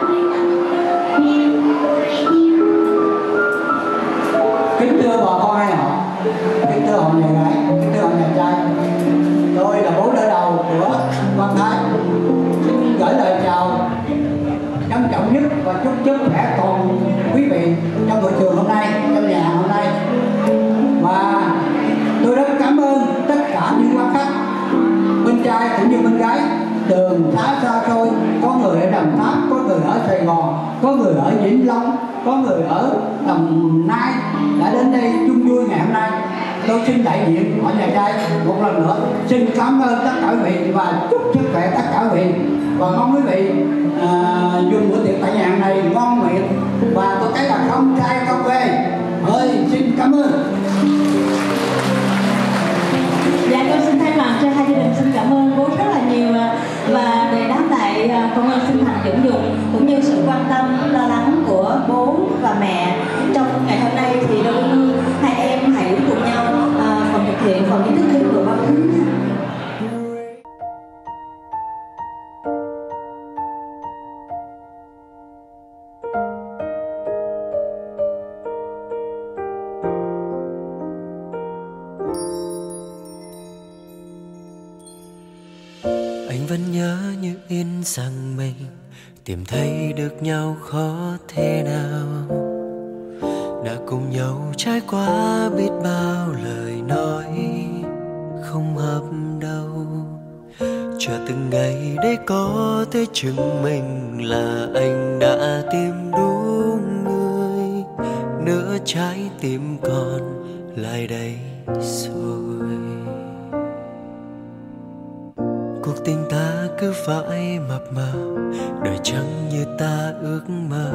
Kính thưa bà con hai họ, kính thưa họ nhà gái, kính thưa họ nhà trai, tôi là bố đỡ đầu của Quang Thái, xin gửi lời chào trân trọng nhất và chúc sức khỏe toàn quý vị trong buổi trường hôm nay, trong nhà hôm nay. Và tôi rất cảm ơn tất cả những quan khách bên trai cũng như bên gái đường xá xa xôi, có người ở Đồng Tháp, có người ở Sài Gòn, có người ở Vĩnh Long, có người ở Đồng Nai đã đến đây chung vui ngày hôm nay. Tôi xin đại diện họ nhà trai một lần nữa xin cảm ơn tất cả quý vị và chúc sức khỏe tất cả quý vị, và mong quý vị à, dùng bữa tiệc tại nhà này ngon miệng và tôi thấy là không trai không quê. Ơi xin cảm ơn. Dạ con xin thay mặt cho hai gia đình xin cảm ơn bố rất là nhiều, và để đáp lại con ơn xin thành dưỡng dụng cũng như sự quan tâm lo lắng của bố và mẹ trong ngày hôm nay thì Đỗ Uyên Ương hai em hãy cùng nhau uh, còn thực hiện phần nghi thức kết của bao thứ. Anh vẫn nhớ như in rằng mình tìm thấy được nhau khó thế nào, đã cùng nhau trải qua biết bao lời nói không hợp đâu. Chờ từng ngày để có thể chứng minh là anh đã tìm đúng người, nửa trái tim còn lại đây rồi. Cuộc tình ta cứ phải mập mờ, đời chẳng như ta ước mơ,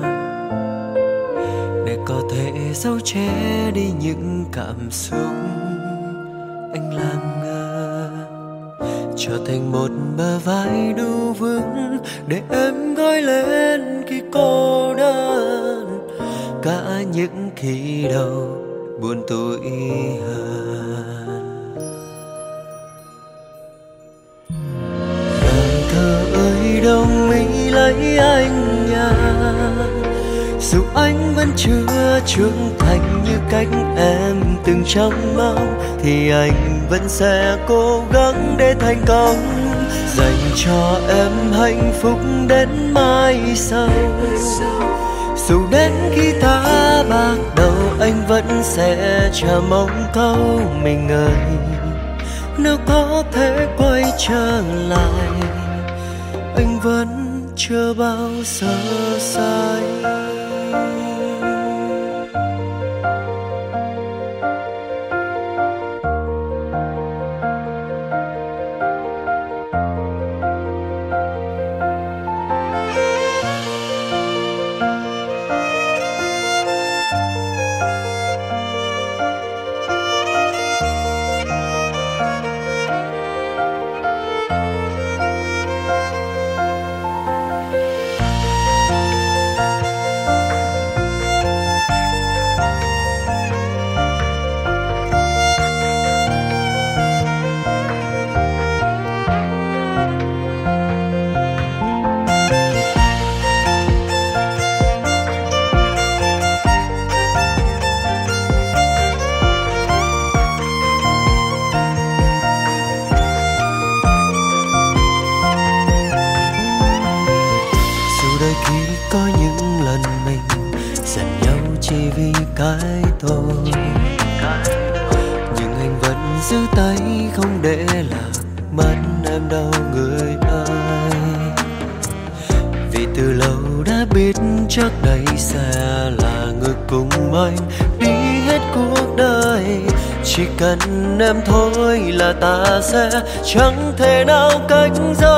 để có thể giấu che đi những cảm xúc anh làm ngơ, trở thành một bờ vai đủ vững để em gối lên khi cô đơn, cả những khi đầu buồn tủi hơn. Nàng thơ ơi đâu Mỹ lấy anh nha, dù anh vẫn vẫn chưa trưởng thành như cách em từng trông mong, thì anh vẫn sẽ cố gắng để thành công, dành cho em hạnh phúc đến mai sau. Dù đến khi ta bạc đầu anh vẫn sẽ chờ mong câu mình ơi, nếu có thể quay trở lại anh vẫn chưa bao giờ sai. Chắc đây sẽ là người cùng anh đi hết cuộc đời. Chỉ cần em thôi là ta sẽ chẳng thể nào cách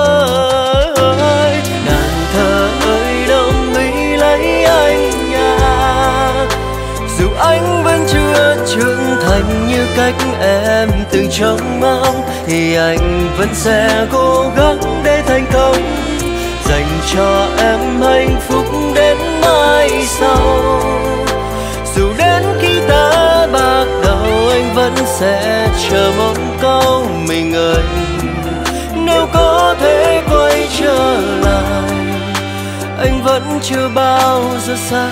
rời. Nàng thơ ơi đồng ý lấy anh nha, dù anh vẫn chưa trưởng thành như cách em từng trông mong, thì anh vẫn sẽ cố gắng để thành công, dành cho em hạnh phúc đến mai sau. Dù đến khi ta bạc đầu anh vẫn sẽ chờ mong câu mình ơi, nếu có thể quay trở lại anh vẫn chưa bao giờ sai.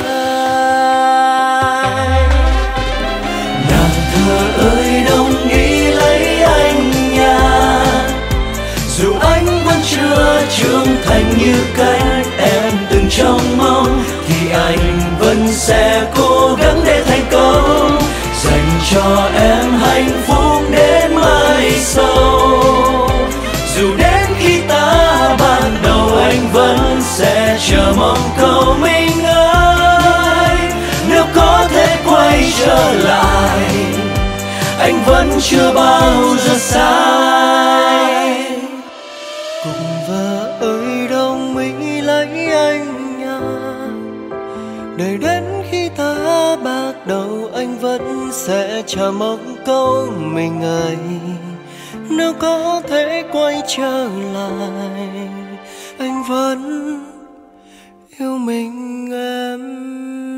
Nàng thơ ơi đồng ý lấy anh nha, dù anh vẫn chưa trưởng thành như cách em từng trông mong, thì anh vẫn sẽ cố gắng để thành công, dành cho em hạnh phúc đến mai sau. Dù đến khi ta ban đầu anh vẫn sẽ chờ mong câu mình ơi, nếu có thể quay trở lại anh vẫn chưa bao giờ sai. Cùng vợ ơi đồng ý lấy anh nha, để đến khi ta bạc đầu anh vẫn sẽ chờ mong câu mình ơi, nếu có thể quay trở lại anh vẫn yêu mình em.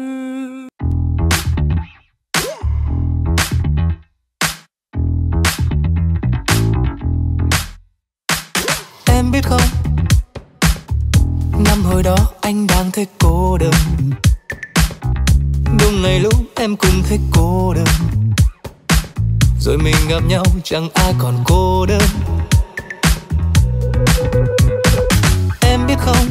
Em biết không, năm hồi đó anh đang thấy cô đơn, đúng ngày lúc em cũng thấy cô đơn, rồi mình gặp nhau chẳng ai còn cô đơn. Em biết không,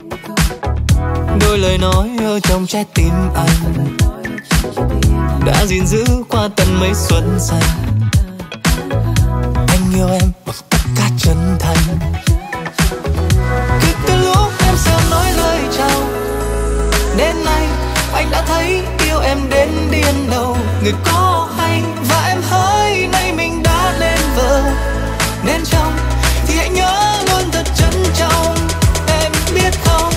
đôi lời nói ở trong trái tim anh đã gìn giữ qua tận mấy xuân xanh. Anh yêu em bằng tất cả chân thành, cứ từ lúc em sớm nói lời chào đến nay anh đã thấy yêu em đến điên đầu. Người có hay và em hỡi nay mình đã lên vợ nên chồng, thì hãy nhớ luôn thật trân trọng. Em biết không,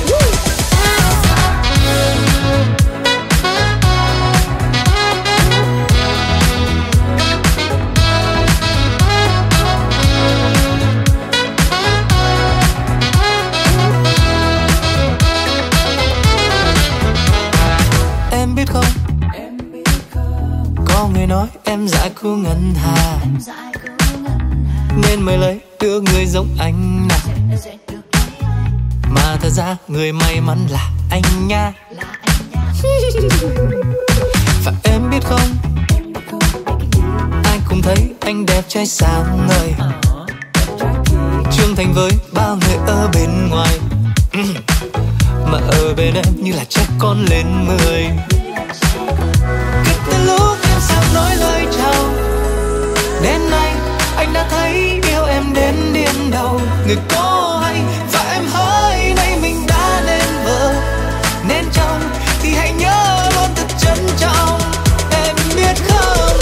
em biết không, có người nói em dại cô ngân hà, nên mới lấy được người giống anh nào. Mà thật ra người may mắn là anh nha. Và em biết không, ai cũng thấy anh đẹp trai sáng ngời, trưởng thành với bao người ở bên ngoài, mà ở bên em như là chắc con lên mười. Kể từ lúc em sắp nói lời chào, đến nay anh đã thấy yêu em đến điên đầu. Người có hay và em hỡi, nay mình đã nên vợ nên chồng, thì hãy nhớ luôn thật trân trọng. Em biết không,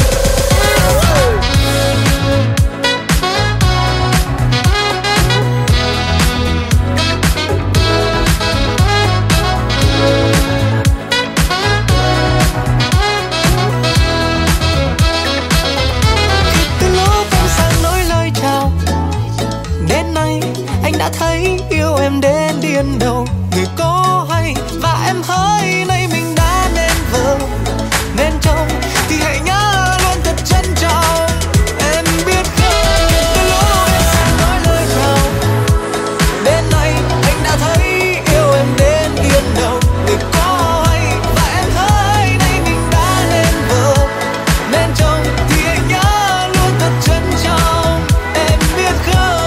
đã thấy yêu em đến điên đầu. Người có hay và em hỡi, nay mình đã nên vợ nên chồng, thì hãy nhớ luôn thật trân trọng. Em biết không, từ lúc em sẽ nói lời chào, đến nay anh đã thấy yêu em đến điên đầu. Người có hay và em hỡi, nay mình đã nên vợ nên chồng, thì hãy nhớ luôn thật trân trọng. Em biết không,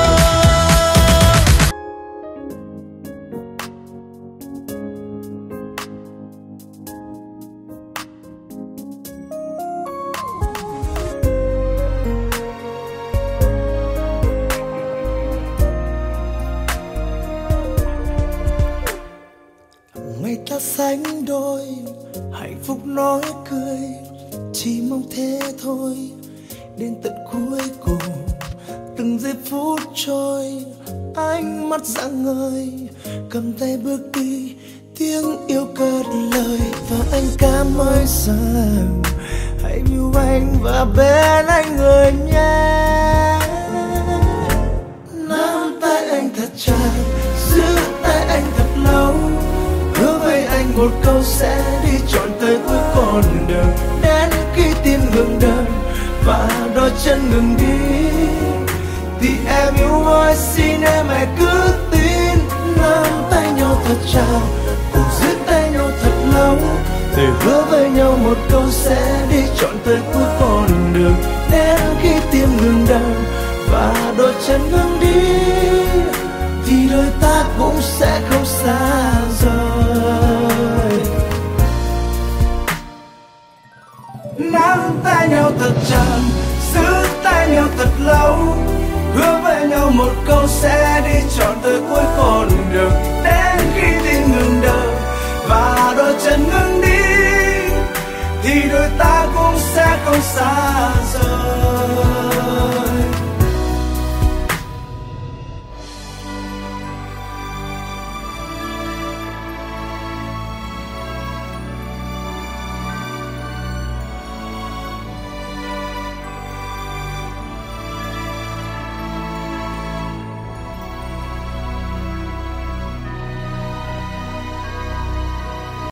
ngày ta sánh đôi, hạnh phúc nói cười, chỉ mong thế thôi. Đến tận cuối cùng, từng giây phút trôi, ánh mắt rạng ngời, cầm tay bước đi, tiếng yêu cất lời. Và anh cảm ơn rằng hãy yêu anh và bên anh người nhé. Nắm tay anh thật chặt, giữ tay anh thật lâu, hứa với anh một câu sẽ đi trọn tới cuối con đường. Đến khi tim ngừng đập và đôi chân ngừng đi, thì em yêu ơi xin em hãy cứ tin. Nắm tay nhau thật chặt, cùng giữ tay nhau thật lâu, để hứa với nhau một câu sẽ đi trọn tới cuối con đường. Đến khi tim ngừng đập và đôi chân ngừng đi, thì đôi ta cũng sẽ không xa rời. Nắm tay nhau thật chặt, giữ tay nhau thật lâu, hứa với nhau một câu sẽ đi trọn tới cuối con đường.